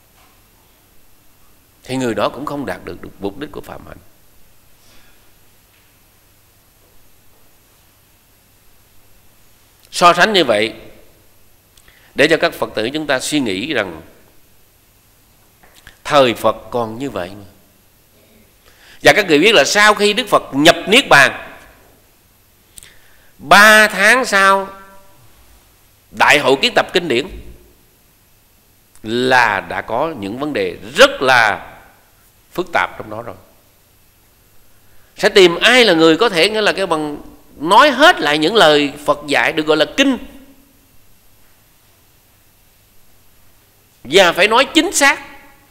thì người đó cũng không đạt được, được mục đích của phạm hạnh. So sánh như vậy để cho các Phật tử chúng ta suy nghĩ rằng thời Phật còn như vậy mà. Và các người biết là sau khi Đức Phật nhập Niết Bàn, ba tháng sau Đại hội kiến tập kinh điển là đã có những vấn đề rất là phức tạp trong đó rồi. Sẽ tìm ai là người có thể nghĩa là cái bằng nói hết lại những lời Phật dạy, được gọi là kinh, và phải nói chính xác,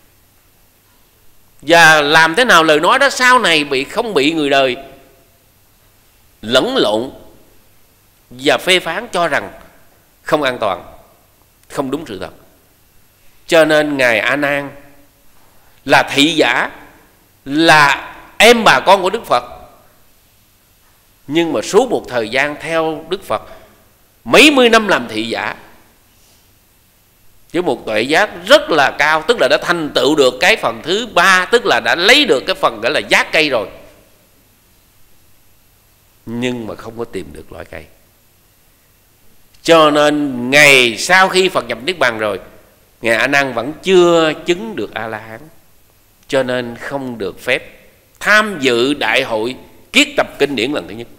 và làm thế nào lời nói đó sau này bị không bị người đời lẫn lộn và phê phán cho rằng không an toàn, không đúng sự thật. Cho nên Ngài A Nan là thị giả, là em bà con của Đức Phật, nhưng mà suốt một thời gian theo Đức Phật, mấy mươi năm làm thị giả với một tuệ giác rất là cao, tức là đã thành tựu được cái phần thứ ba, tức là đã lấy được cái phần gọi là giác cây rồi, nhưng mà không có tìm được loại cây. Cho nên ngày sau khi Phật nhập Niết Bàn rồi, Ngài A Nan vẫn chưa chứng được A La Hán, cho nên không được phép tham dự đại hội kiết tập kinh điển lần thứ nhất.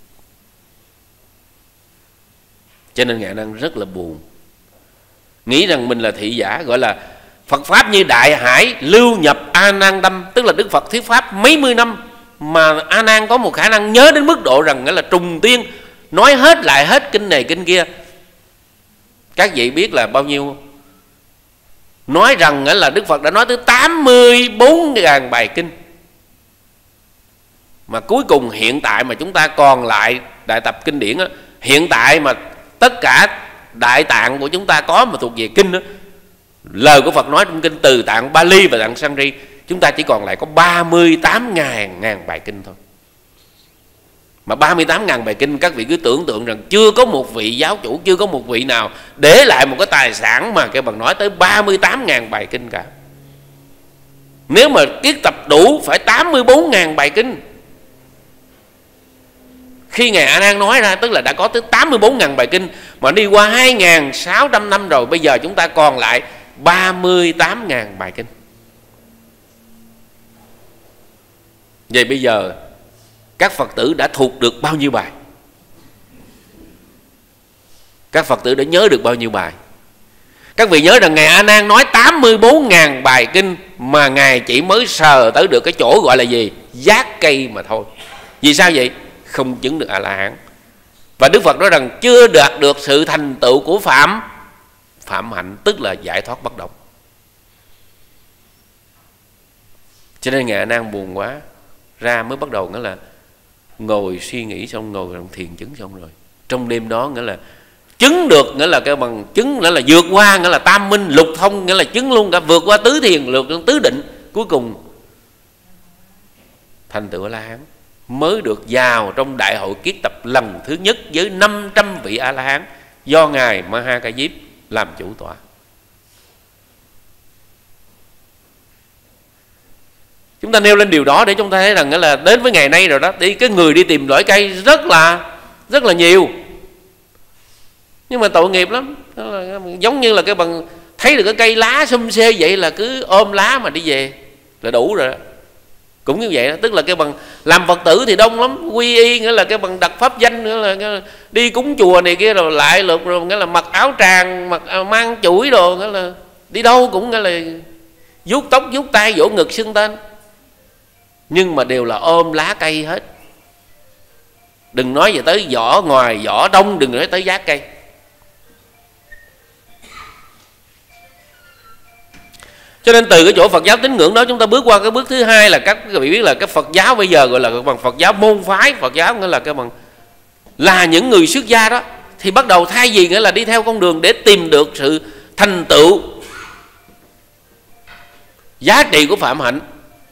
Cho nên Ngài A Nan rất là buồn, nghĩ rằng mình là thị giả, gọi là Phật Pháp như đại hải lưu nhập A Nan đâm, tức là Đức Phật thuyết Pháp mấy mươi năm mà A Nan có một khả năng nhớ đến mức độ rằng nghĩa là trùng tiên, nói hết lại hết kinh này kinh kia. Các vị biết là bao nhiêu? Nói rằng nghĩa là Đức Phật đã nói tới tám mươi bốn ngàn bài kinh, mà cuối cùng hiện tại mà chúng ta còn lại đại tập kinh điển đó, hiện tại mà tất cả đại tạng của chúng ta có mà thuộc về kinh đó, lời của Phật nói trong kinh từ tạng Bali và tạng Sanri, chúng ta chỉ còn lại có ba mươi tám ngàn ngàn bài kinh thôi. Mà ba mươi tám ngàn bài kinh, các vị cứ tưởng tượng rằng chưa có một vị giáo chủ, chưa có một vị nào để lại một cái tài sản mà cái bằng nói tới ba mươi tám ngàn bài kinh cả. Nếu mà kiết tập đủ phải tám mươi bốn ngàn bài kinh. Khi Ngài A Nan nói ra tức là đã có tới tám mươi bốn nghìn bài kinh, mà đi qua hai nghìn sáu trăm năm rồi, bây giờ chúng ta còn lại ba mươi tám nghìn bài kinh. Vậy bây giờ các Phật tử đã thuộc được bao nhiêu bài? Các Phật tử đã nhớ được bao nhiêu bài? Các vị nhớ rằng Ngài A Nan nói tám mươi bốn nghìn bài kinh, mà Ngài chỉ mới sờ tới được cái chỗ gọi là gì? Giác cây mà thôi. Vì sao vậy? Không chứng được A-la-hán. Và Đức Phật nói rằng chưa đạt được sự thành tựu của phạm phạm hạnh, tức là giải thoát bất động. Cho nên Ngài A Nan buồn quá, ra mới bắt đầu nghĩa là ngồi suy nghĩ, xong ngồi trong thiền chứng xong rồi. Trong đêm đó nghĩa là chứng được, nghĩa là cái bằng chứng, nghĩa là vượt qua, nghĩa là tam minh lục thông, nghĩa là chứng luôn cả, vượt qua tứ thiền, vượt qua tứ định, cuối cùng thành tựu A-la-hán. Mới được vào trong đại hội kiết tập lần thứ nhất với năm trăm vị A-la-hán do Ngài Ma-ha Ca Diếp làm chủ tọa. Chúng ta nêu lên điều đó để chúng ta thấy rằng là đến với ngày nay rồi đó, thì cái người đi tìm lõi cây rất là rất là nhiều, nhưng mà tội nghiệp lắm. Giống như là cái bằng thấy được cái cây lá xum xê vậy là cứ ôm lá mà đi về là đủ rồi đó. Cũng như vậy đó, tức là cái bằng làm Phật tử thì đông lắm, quy y nghĩa là cái bằng đặt pháp danh, nữa là cái, đi cúng chùa này kia rồi lại lượt rồi nghĩa là mặc áo tràng, mặc mang chuỗi đồ, nghĩa là đi đâu cũng nghĩa là vuốt tóc vuốt tay vỗ ngực xưng tên, nhưng mà đều là ôm lá cây hết. Đừng nói về tới vỏ ngoài vỏ trong, đừng nói tới giác cây. Cho nên từ cái chỗ Phật giáo tín ngưỡng đó chúng ta bước qua cái bước thứ hai là các vị biết là cái Phật giáo bây giờ gọi là bằng Phật giáo môn phái. Phật giáo nghĩa là cái bằng là những người xuất gia đó, thì bắt đầu thay vì nghĩa là đi theo con đường để tìm được sự thành tựu giá trị của phạm hạnh,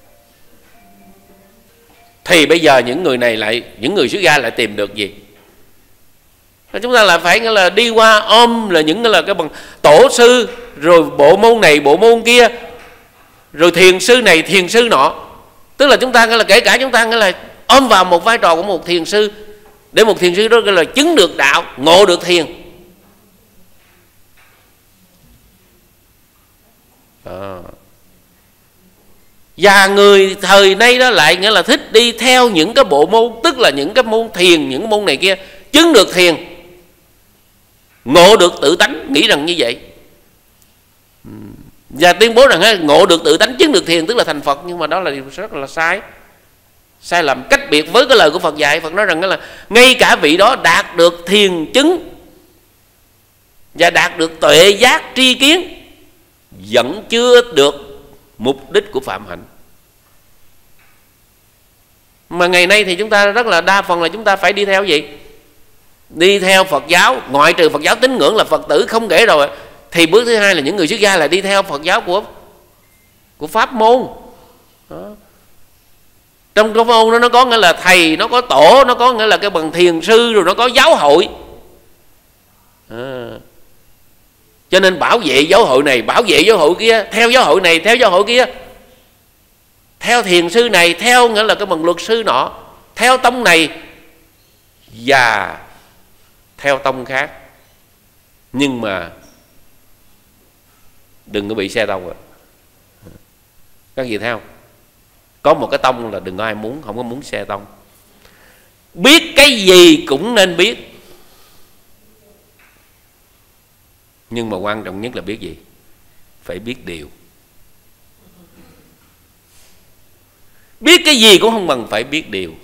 thì bây giờ những người này lại, những người xuất gia lại tìm được gì? Chúng ta lại phải nghĩa là đi qua ôm là những là cái bằng tổ sư, rồi bộ môn này bộ môn kia, rồi thiền sư này thiền sư nọ. Tức là chúng ta nghĩa là kể cả chúng ta nghĩa là ôm vào một vai trò của một thiền sư, để một thiền sư đó gọi là chứng được đạo, ngộ được thiền. À. Và người thời nay đó lại nghĩa là thích đi theo những cái bộ môn, tức là những cái môn thiền, những môn này kia, chứng được thiền, ngộ được tự tánh, nghĩ rằng như vậy, và tuyên bố rằng ngộ được tự tánh, chứng được thiền tức là thành Phật. Nhưng mà đó là điều rất là sai, sai lầm cách biệt với cái lời của Phật dạy. Phật nói rằng là ngay cả vị đó đạt được thiền chứng và đạt được tuệ giác tri kiến vẫn chưa được mục đích của phạm hạnh. Mà ngày nay thì chúng ta rất là đa phần là chúng ta phải đi theo gì? Đi theo Phật giáo, ngoại trừ Phật giáo tín ngưỡng là Phật tử không kể rồi, thì bước thứ hai là những người xuất gia là đi theo Phật giáo của của pháp môn đó. Trong cái pháp môn đó nó có nghĩa là thầy, nó có tổ, nó có nghĩa là cái bằng thiền sư, rồi nó có giáo hội à. Cho nên bảo vệ giáo hội này, bảo vệ giáo hội kia, theo giáo hội này, theo giáo hội kia, theo thiền sư này, theo nghĩa là cái bằng luật sư nọ, theo tông này và theo tông khác. Nhưng mà đừng có bị xe tông rồi. Các gì thấy không? Có một cái tông là đừng có ai muốn, không có muốn xe tông. Biết cái gì cũng nên biết, nhưng mà quan trọng nhất là biết gì? Phải biết điều. Biết cái gì cũng không bằng phải biết điều.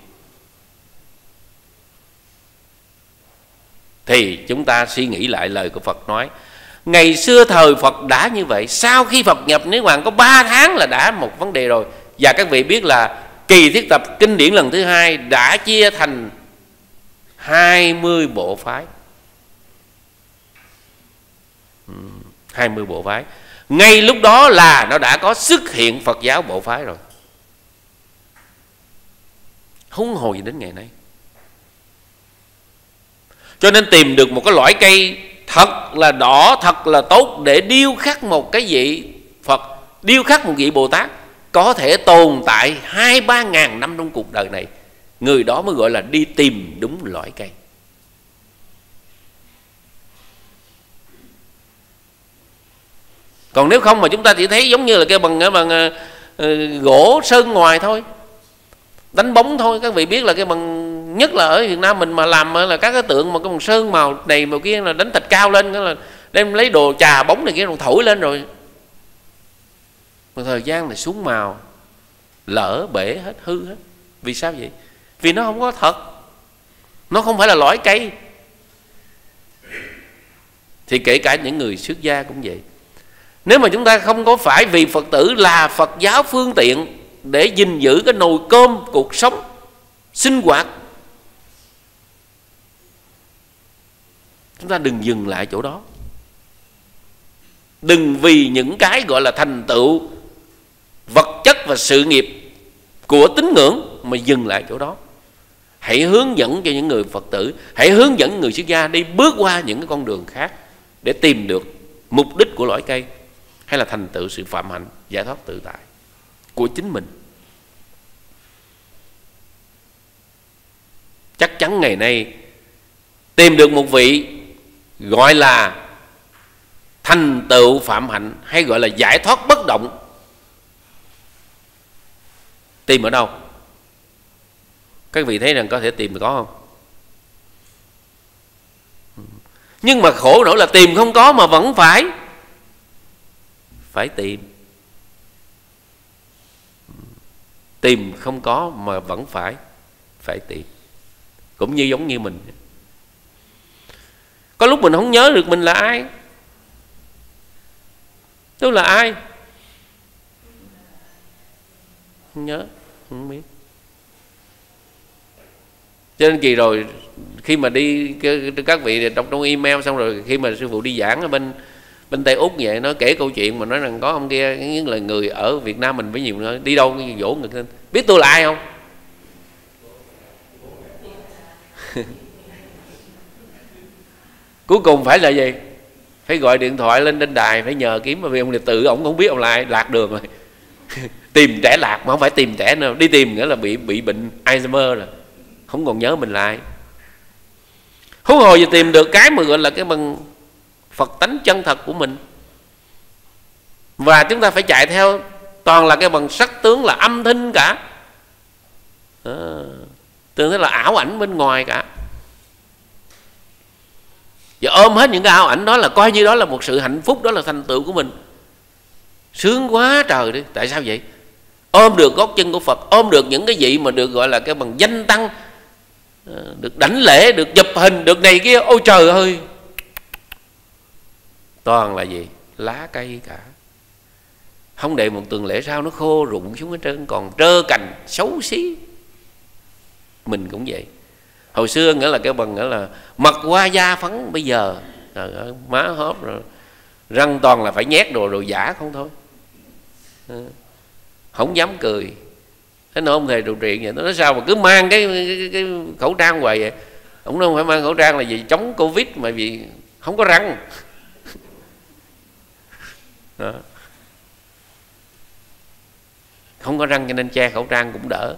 Thì chúng ta suy nghĩ lại lời của Phật nói. Ngày xưa thời Phật đã như vậy, sau khi Phật nhập Niết Bàn có ba tháng là đã một vấn đề rồi. Và các vị biết là kỳ thiết tập kinh điển lần thứ hai đã chia thành hai mươi bộ phái. hai mươi bộ phái. Ngay lúc đó là nó đã có xuất hiện Phật giáo bộ phái rồi, huống hồ gì đến ngày nay. Cho nên tìm được một cái loại cây thật là đỏ, thật là tốt để điêu khắc một cái vị Phật, điêu khắc một vị Bồ Tát có thể tồn tại hai ba ngàn năm trong cuộc đời này, người đó mới gọi là đi tìm đúng lõi cây. Còn nếu không mà chúng ta chỉ thấy giống như là cái bằng bằng uh, gỗ sơn ngoài thôi, đánh bóng thôi. Các vị biết là cái bằng, nhất là ở Việt Nam mình mà làm là các cái tượng mà cái bằng sơn màu này màu kia là đánh thạch cao lên, đó là đem lấy đồ trà bóng này kia rồi thổi lên rồi một thời gian này xuống màu, lỡ bể hết, hư hết. Vì sao vậy? Vì nó không có thật, nó không phải là lõi cây. Thì kể cả những người xuất gia cũng vậy. Nếu mà chúng ta không có phải vì Phật tử là Phật giáo phương tiện để gìn giữ cái nồi cơm cuộc sống sinh hoạt, chúng ta đừng dừng lại chỗ đó. Đừng vì những cái gọi là thành tựu vật chất và sự nghiệp của tín ngưỡng mà dừng lại chỗ đó. Hãy hướng dẫn cho những người Phật tử, hãy hướng dẫn người xuất gia đi bước qua những cái con đường khác để tìm được mục đích của lõi cây, hay là thành tựu sự phạm hạnh, giải thoát tự tại của chính mình. Chắc chắn ngày nay tìm được một vị gọi là thành tựu phạm hạnh, hay gọi là giải thoát bất động, tìm ở đâu? Các vị thấy rằng có thể tìm được có không? Nhưng mà khổ nỗi là tìm không có mà vẫn phải Phải tìm. Tìm không có mà vẫn phải Phải tìm. Cũng như giống như mình, có lúc mình không nhớ được mình là ai. Tôi là ai? Không nhớ, không biết. Cho nên kỳ rồi khi mà đi các vị đọc trong email xong rồi, khi mà sư phụ đi giảng ở bên bên Tây Úc vậy, nó kể câu chuyện mà nói rằng có ông kia, những là người ở Việt Nam mình với nhiều nữa, đi đâu vỗ ngực lên, biết tôi là ai không? Cuối cùng phải là gì? Phải gọi điện thoại lên trên đài, phải nhờ kiếm, mà vì ông này tự ông không biết ông là ai, lạc đường rồi. Tìm trẻ lạc mà không phải tìm trẻ nữa, đi tìm nghĩa là bị bị bệnh Alzheimer rồi, không còn nhớ mình là ai. Huống hồ gì tìm được cái mà gọi là cái bằng Phật tánh chân thật của mình. Và chúng ta phải chạy theo toàn là cái bằng sắc tướng là âm thanh cả, à, tưởng thế là ảo ảnh bên ngoài cả. Và ôm hết những cái ảo ảnh đó là coi như đó là một sự hạnh phúc, đó là thành tựu của mình. Sướng quá trời đi. Tại sao vậy? Ôm được gót chân của Phật, ôm được những cái gì mà được gọi là cái bằng danh tăng, được đảnh lễ, được chụp hình, được này kia. Ôi trời ơi, toàn là gì? Lá cây cả. Không để một tuần lễ sau nó khô rụng xuống hết trơn, còn trơ cành xấu xí. Mình cũng vậy. Hồi xưa nghĩa là cái bằng nghĩa là mật hoa da phấn, bây giờ trời ơi, má hóp rồi, răng toàn là phải nhét đồ đồ giả không thôi. Không dám cười. Thế nó ông thầy trụ truyện vậy, nó nói sao mà cứ mang cái, cái, cái khẩu trang hoài vậy. Ông nói không phải mang khẩu trang là vì chống Covid, mà vì không có răng. Đó. Không có răng cho nên che khẩu trang cũng đỡ.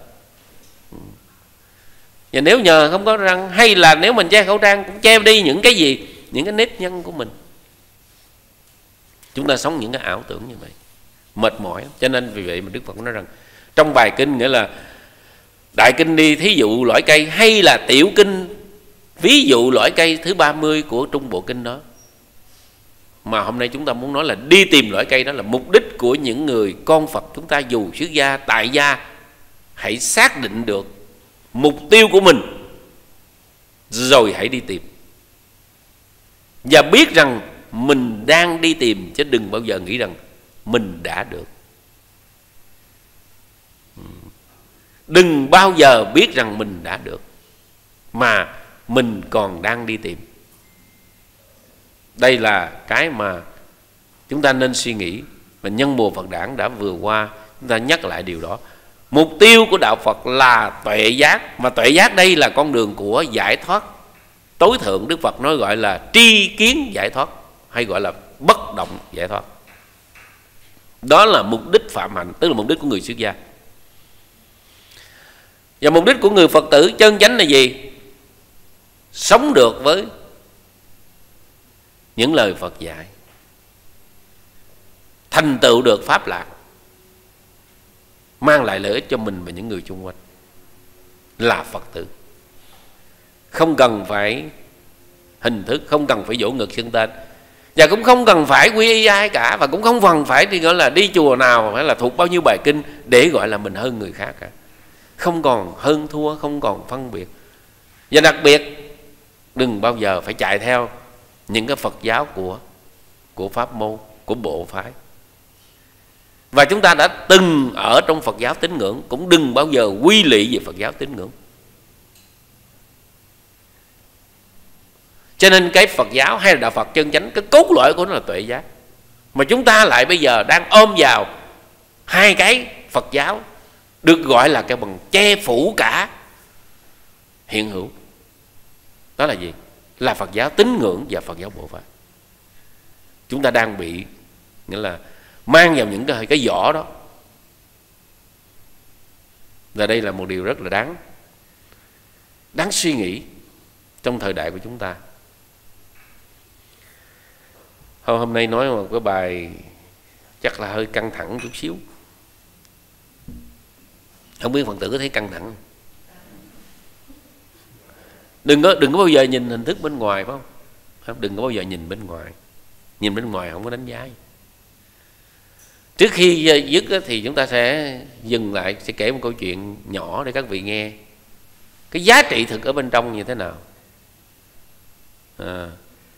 Và nếu nhờ không có răng, hay là nếu mình che khẩu trang cũng che đi những cái gì, những cái nếp nhăn của mình. Chúng ta sống những cái ảo tưởng như vậy, mệt mỏi. Cho nên vì vậy mà Đức Phật nói rằng trong bài kinh, nghĩa là đại kinh đi thí dụ lõi cây, hay là tiểu kinh ví dụ lõi cây thứ ba mươi của trung bộ kinh đó. Mà hôm nay chúng ta muốn nói là đi tìm lõi cây, đó là mục đích của những người con Phật chúng ta, dù xuất gia, tại gia. Hãy xác định được mục tiêu của mình rồi hãy đi tìm, và biết rằng mình đang đi tìm, chứ đừng bao giờ nghĩ rằng mình đã được. Đừng bao giờ biết rằng mình đã được, mà mình còn đang đi tìm. Đây là cái mà chúng ta nên suy nghĩ. Và nhân mùa Phật đản đã vừa qua, chúng ta nhắc lại điều đó. Mục tiêu của đạo Phật là tuệ giác, mà tuệ giác đây là con đường của giải thoát tối thượng. Đức Phật nói gọi là tri kiến giải thoát, hay gọi là bất động giải thoát. Đó là mục đích phạm hạnh, tức là mục đích của người xuất gia. Và mục đích của người Phật tử chân chánh là gì? Sống được với những lời Phật dạy, thành tựu được pháp lạc, mang lại lợi ích cho mình và những người xung quanh, là Phật tử. Không cần phải hình thức, không cần phải vỗ ngực xưng tên, và cũng không cần phải quy y ai cả, và cũng không cần phải đi gọi là đi chùa nào hay là thuộc bao nhiêu bài kinh để gọi là mình hơn người khác cả. Không còn hơn thua, không còn phân biệt. Và đặc biệt đừng bao giờ phải chạy theo những cái Phật giáo của của pháp môn, của bộ phái. Và chúng ta đã từng ở trong Phật giáo tín ngưỡng, cũng đừng bao giờ quy lụy về Phật giáo tín ngưỡng. Cho nên cái Phật giáo hay là đạo Phật chân chánh, cái cốt lõi của nó là tuệ giác. Mà chúng ta lại bây giờ đang ôm vào hai cái Phật giáo được gọi là cái bằng che phủ cả hiện hữu. Đó là gì? Là Phật giáo tín ngưỡng và Phật giáo bộ phái. Chúng ta đang bị, nghĩa là mang vào những cái, cái vỏ đó. Và đây là một điều rất là đáng Đáng suy nghĩ trong thời đại của chúng ta. Hôm nay nói một cái bài chắc là hơi căng thẳng chút xíu. Không biết Phật tử có thấy căng thẳng không? Đừng có, đừng có bao giờ nhìn hình thức bên ngoài, phải không? Đừng có bao giờ nhìn bên ngoài. Nhìn bên ngoài không có đánh giá. Trước khi dứt thì chúng ta sẽ dừng lại, sẽ kể một câu chuyện nhỏ để các vị nghe cái giá trị thực ở bên trong như thế nào. À,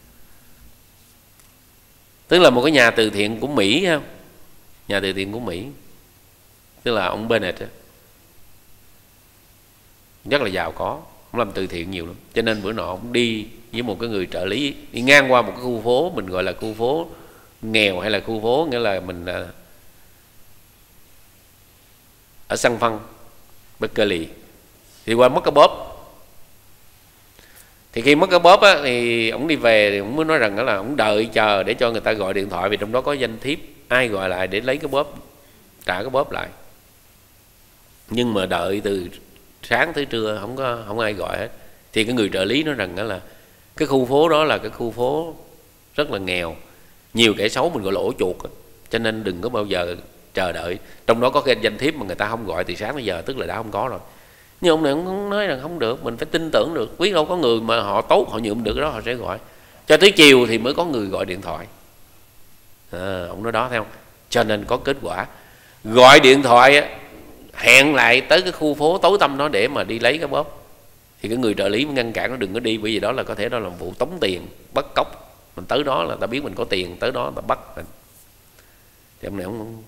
tức là một cái nhà từ thiện của Mỹ, không? Nhà từ thiện của Mỹ, tức là ông Bennett á, rất là giàu có, ông làm từ thiện nhiều lắm. Cho nên bữa nọ ông đi với một cái người trợ lý, đi ngang qua một cái khu phố, mình gọi là khu phố nghèo hay là khu phố, nghĩa là mình ở San Phân, Berkeley, thì qua mất cái bóp. Thì khi mất cái bóp á, thì ông đi về thì ông mới nói rằng đó là ông đợi chờ để cho người ta gọi điện thoại, vì trong đó có danh thiếp ai gọi lại để lấy cái bóp, trả cái bóp lại. Nhưng mà đợi từ sáng tới trưa không có không ai gọi hết. Thì cái người trợ lý nói rằng đó là cái khu phố đó là cái khu phố rất là nghèo, nhiều kẻ xấu, mình gọi là ổ chuột, cho nên đừng có bao giờ chờ đợi. Trong đó có cái danh thiếp mà người ta không gọi từ sáng tới giờ, tức là đã không có rồi. Nhưng ông này ông nói rằng không được, mình phải tin tưởng được. Biết đâu có người mà họ tốt, họ nhuộm được đó, họ sẽ gọi. Cho tới chiều thì mới có người gọi điện thoại. À, ông nói đó thấy không? Cho nên có kết quả. Gọi điện thoại á, hẹn lại tới cái khu phố tối tăm đó để mà đi lấy cái bóp. Thì cái người trợ lý mới ngăn cản nó đừng có đi, bởi vì đó là có thể đó là một vụ tống tiền, bắt cóc. Mình tới đó là ta biết mình có tiền, tới đó ta bắt mình. Thì ông này ông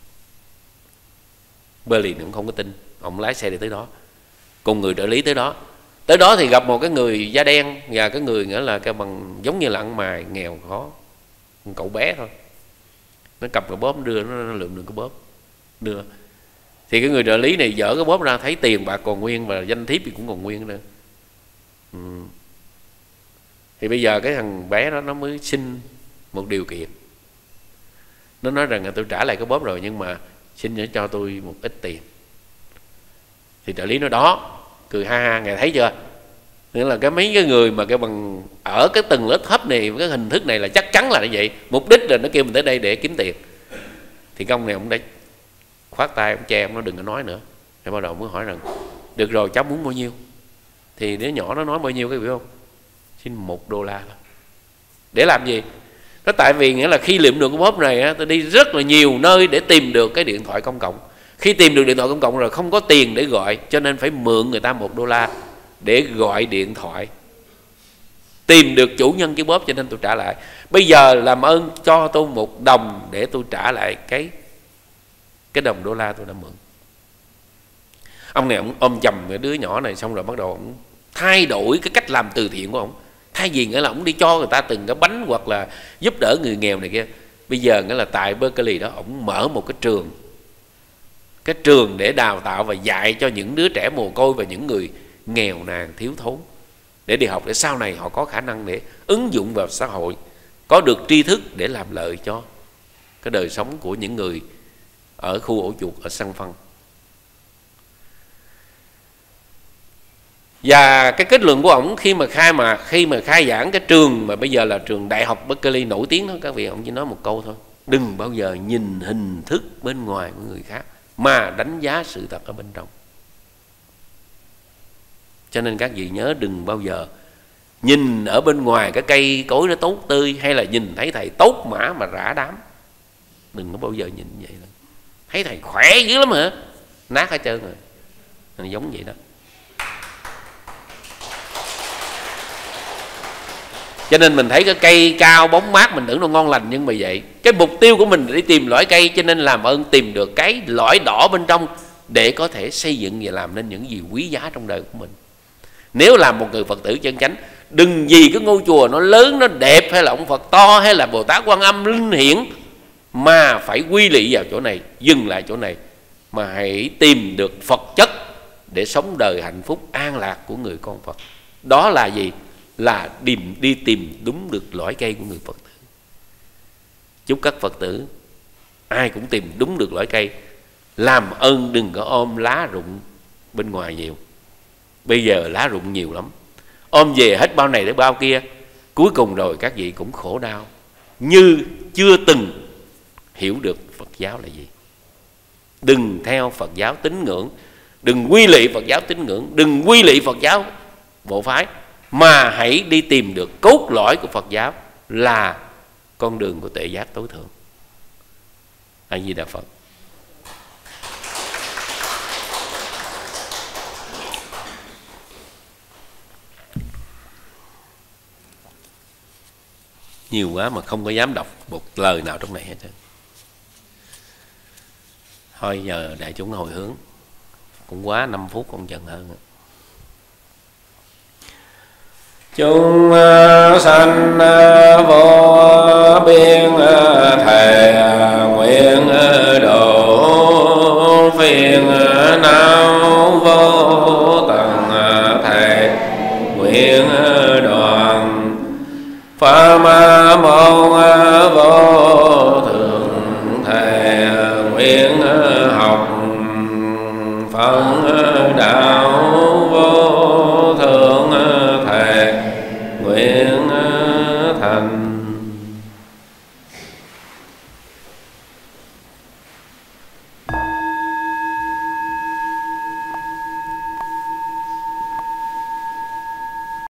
Berlin cũng không có tin. Ông lái xe đi tới đó, cùng người trợ lý tới đó. Tới đó thì gặp một cái người da đen, và cái người nghĩa là cái bằng giống như là ăn mày nghèo khó, một cậu bé thôi. Nó cầm cái bóp đưa, nó, nó lượm được cái bóp đưa. Thì cái người trợ lý này dở cái bóp ra, thấy tiền bạc còn nguyên và danh thiếp thì cũng còn nguyên nữa. Ừ. Thì bây giờ cái thằng bé đó nó mới xin một điều kiện. Nó nói rằng là tôi trả lại cái bóp rồi, nhưng mà xin cho tôi một ít tiền. Thì trợ lý nói đó, cười ha ha, ngài thấy chưa? Nghĩa là cái mấy cái người mà cái bằng ở cái tầng lớp thấp này, cái hình thức này là chắc chắn là như vậy. Mục đích là nó kêu mình tới đây để kiếm tiền. Thì cái ông này ông đã khoát tay, ông che, ông nói đừng có nói nữa. Thì bắt đầu mới hỏi rằng được rồi, cháu muốn bao nhiêu? Thì đứa nhỏ nó nói bao nhiêu, cái biết không? Xin một đô la. Để làm gì? Nó tại vì nghĩa là khi lượm được cái bóp này á, tôi đi rất là nhiều nơi để tìm được cái điện thoại công cộng. Khi tìm được điện thoại công cộng rồi không có tiền để gọi, cho nên phải mượn người ta một đô la để gọi điện thoại. Tìm được chủ nhân cái bóp cho nên tôi trả lại. Bây giờ làm ơn cho tôi một đồng để tôi trả lại cái cái đồng đô la tôi đã mượn. Ông này ông ôm chầm cái đứa nhỏ này, xong rồi bắt đầu ông thay đổi cái cách làm từ thiện của ông. Thay vì nghĩa là ông đi cho người ta từng cái bánh hoặc là giúp đỡ người nghèo này kia, bây giờ nghĩa là tại Berkeley đó ông mở một cái trường, cái trường để đào tạo và dạy cho những đứa trẻ mồ côi và những người nghèo nàn thiếu thốn để đi học, để sau này họ có khả năng để ứng dụng vào xã hội, có được tri thức để làm lợi cho cái đời sống của những người ở khu ổ chuột ở San Phân. Và cái kết luận của ổng khi mà khai mà khi mà khai giảng cái trường mà bây giờ là trường Đại học Berkeley nổi tiếng đó các vị, ổng chỉ nói một câu thôi: đừng bao giờ nhìn hình thức bên ngoài của người khác mà đánh giá sự thật ở bên trong. Cho nên các vị nhớ đừng bao giờ nhìn ở bên ngoài cái cây cối nó tốt tươi, hay là nhìn thấy thầy tốt mã mà rã đám. Đừng có bao giờ nhìn vậy đâu. Thấy thầy khỏe dữ lắm hả? Nát hết trơn rồi. Nó giống vậy đó. Cho nên mình thấy cái cây cao bóng mát mình tưởng nó ngon lành, nhưng mà vậy cái mục tiêu của mình là đi tìm lõi cây, cho nên làm ơn tìm được cái lõi đỏ bên trong để có thể xây dựng và làm nên những gì quý giá trong đời của mình. Nếu làm một người Phật tử chân chánh, đừng vì cái ngôi chùa nó lớn, nó đẹp, hay là ông Phật to, hay là Bồ Tát Quan Âm linh hiển mà phải quy lị vào chỗ này, dừng lại chỗ này, mà hãy tìm được Phật chất để sống đời hạnh phúc an lạc của người con Phật. Đó là gì? Là đi, đi tìm đúng được lõi cây của người Phật tử. Chúc các Phật tử ai cũng tìm đúng được lõi cây. Làm ơn đừng có ôm lá rụng bên ngoài nhiều. Bây giờ lá rụng nhiều lắm, ôm về hết bao này đến bao kia, cuối cùng rồi các vị cũng khổ đau, như chưa từng hiểu được Phật giáo là gì. Đừng theo Phật giáo tín ngưỡng, đừng quy lị Phật giáo tín ngưỡng, đừng quy lị Phật giáo bộ phái, mà hãy đi tìm được cốt lõi của Phật giáo là con đường của tuệ giác tối thượng. A Di Đà Phật. Nhiều quá mà không có dám đọc một lời nào trong này hết trơn. Thôi giờ đại chúng hồi hướng. Cũng quá năm phút còn chừng hơn. Chúng sanh vô biên thề nguyện độ phiền não vô tận thề nguyện đoàn Pháp môn vô thượng thề nguyện học phân đạo vô thượng thề nguyện thành